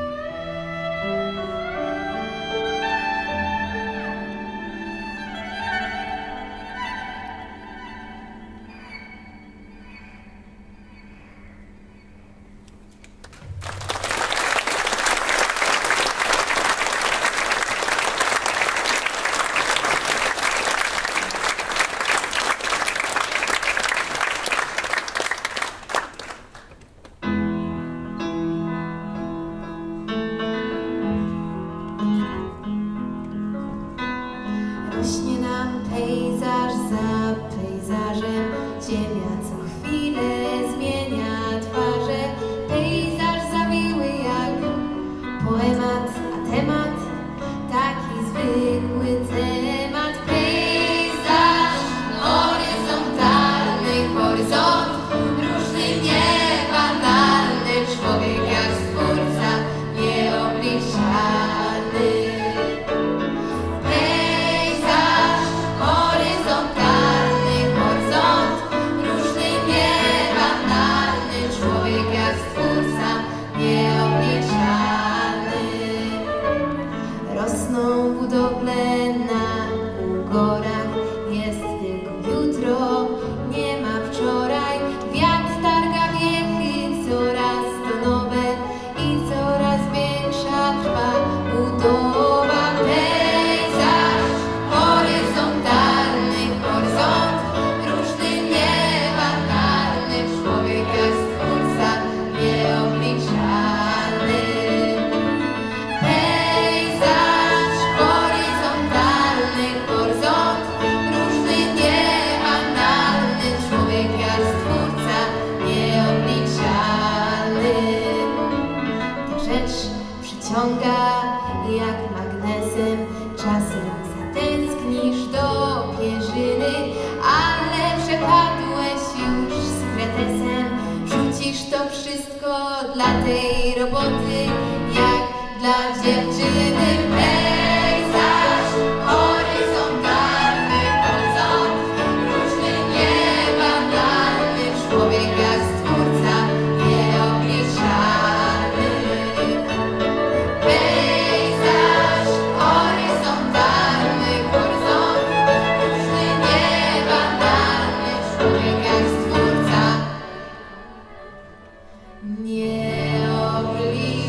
Rośnie nam pejzaż za pejzażem, ziemia co chwilę zmienia twarze. Pejzaż zawiły jak poemat, a temat taki zwykły temat. Pejzaż horyzontalny, horyzont różny, niebanalny, człowiek jak stwórca nieobliczalny. Pejzaż horyzontalny, horyzont różny, niebanalny, człowiek jak stwórca nieobliczalny. Rosną budowle na ugorach, jest tylko jutro, nie ma wczoraj. Wiatr targa wiechy, coraz to nowe i coraz większa trwa budowa. Pejzaż Zatęsknisz do pierzyny, ale przepadłeś już z kretesem. Rzucisz to wszystko dla tej roboty, jak dla dziewczyny. Pejzaż horyzontalny, horyzont różny, niebanalny, człowiek jak stwórca nieokreślany. Pejzaż horyzontalny, horyzont różny, niebanalny, człowiek jak stwórca nieobliczalny.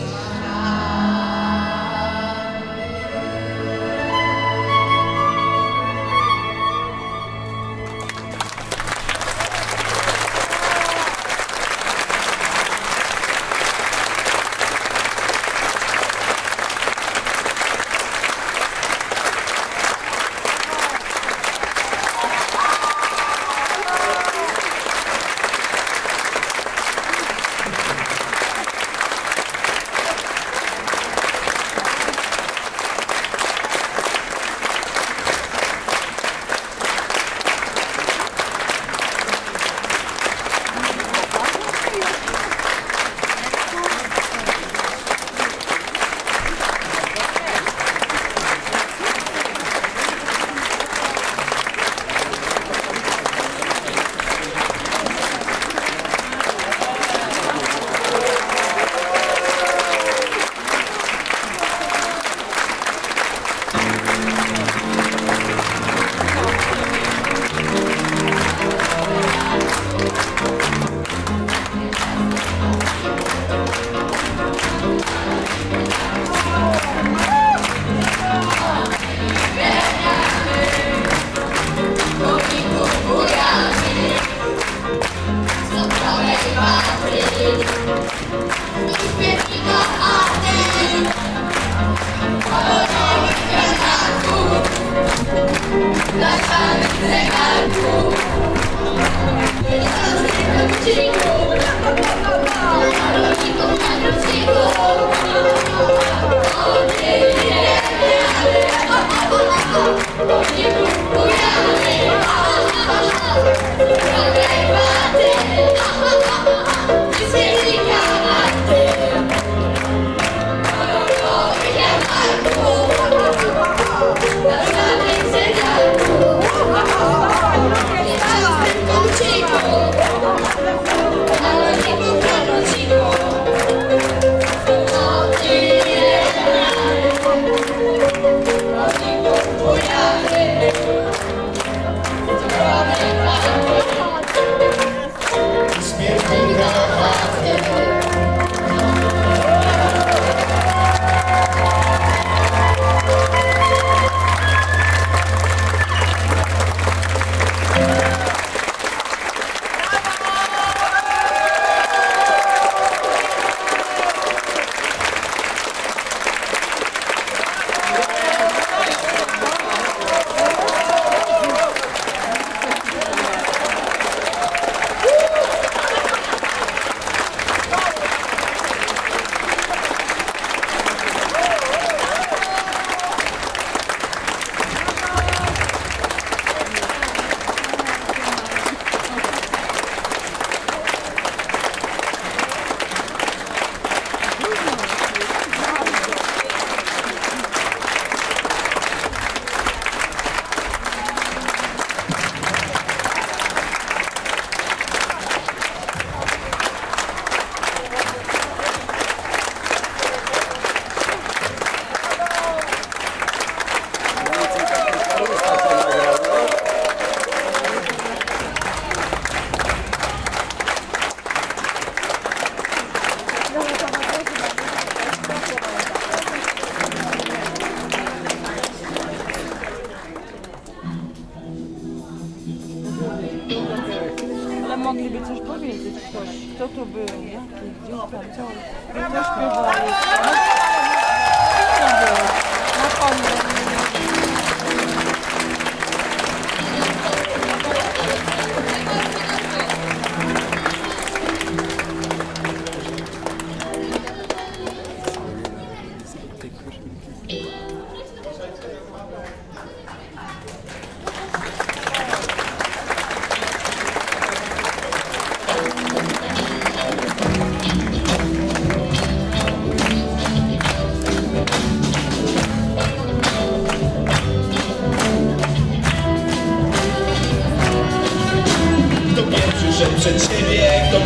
mogliby coś powiedzieć ktoś, kto to był, jaki, gdzie tam, co śpiewali. Na koniec.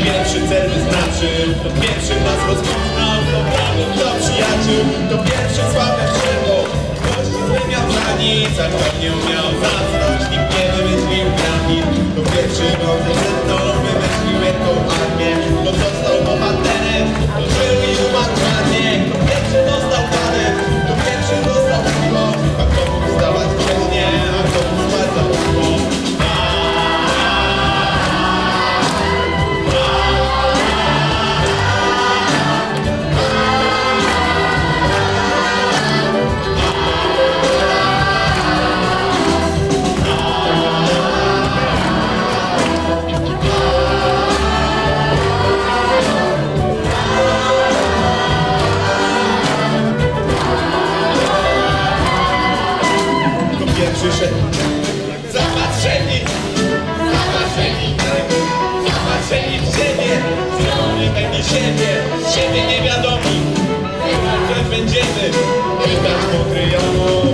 pierwszy cel wyznaczył, kto pierwszy nas rozpoznał, kto wrogów, kto przyjaciół, kto pierwszy sławę przerwał. Ktoś nie miał granic, a kto nie umiał zasnąć, nikt nie wymyślił granic. Kto pierwszy nocy przed mną wymyślił wielką armię, kto został bohaterem, kto żył i umarł ładnie. Kto pierwszy dostał panem, kto pierwszy dostał piwo, a kto mógł wstawać wcześnie, a kto mógł spać za długo. Przyszedł zapatrzeni w ziemię, oni pewni siebie niewiadomi. Wręcz będziemy wydać pokryjomu.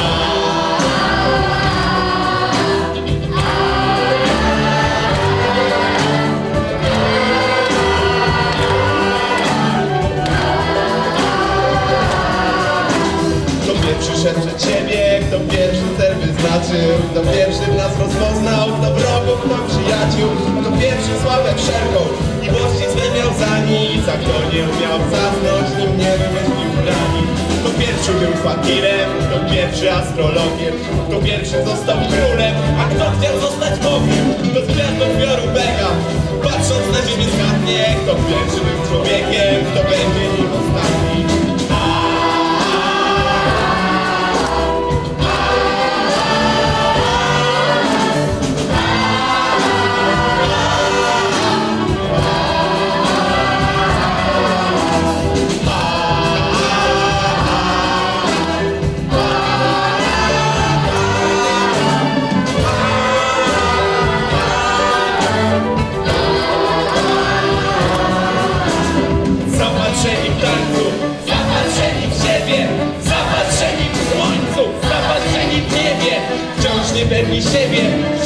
Kto pierwszy szedł przed siebie, kto pierwszy cel wyznaczył, kto pierwszy w nas rozpoznał, kto wrogów, kto przyjaciół, kto pierwszy sławę wszelką i miłości swe miał za nic, a kto nie umiał zasnąć, nim nie wymyślił granic. Kto pierwszy był fakirem, kto pierwszy astrologiem, kto pierwszy został królem, a kto chciał zostać Bogiem. Kto z gwiazdą zbioru bega, patrząc na ziemię zgadnie, kto pierwszy był człowiekiem, kto będzie nim ostatni. Zapatrzeni w tańcu, zapatrzeni w siebie, zapatrzeni w słońcu, zapatrzeni w niebie, wciąż niepewni siebie.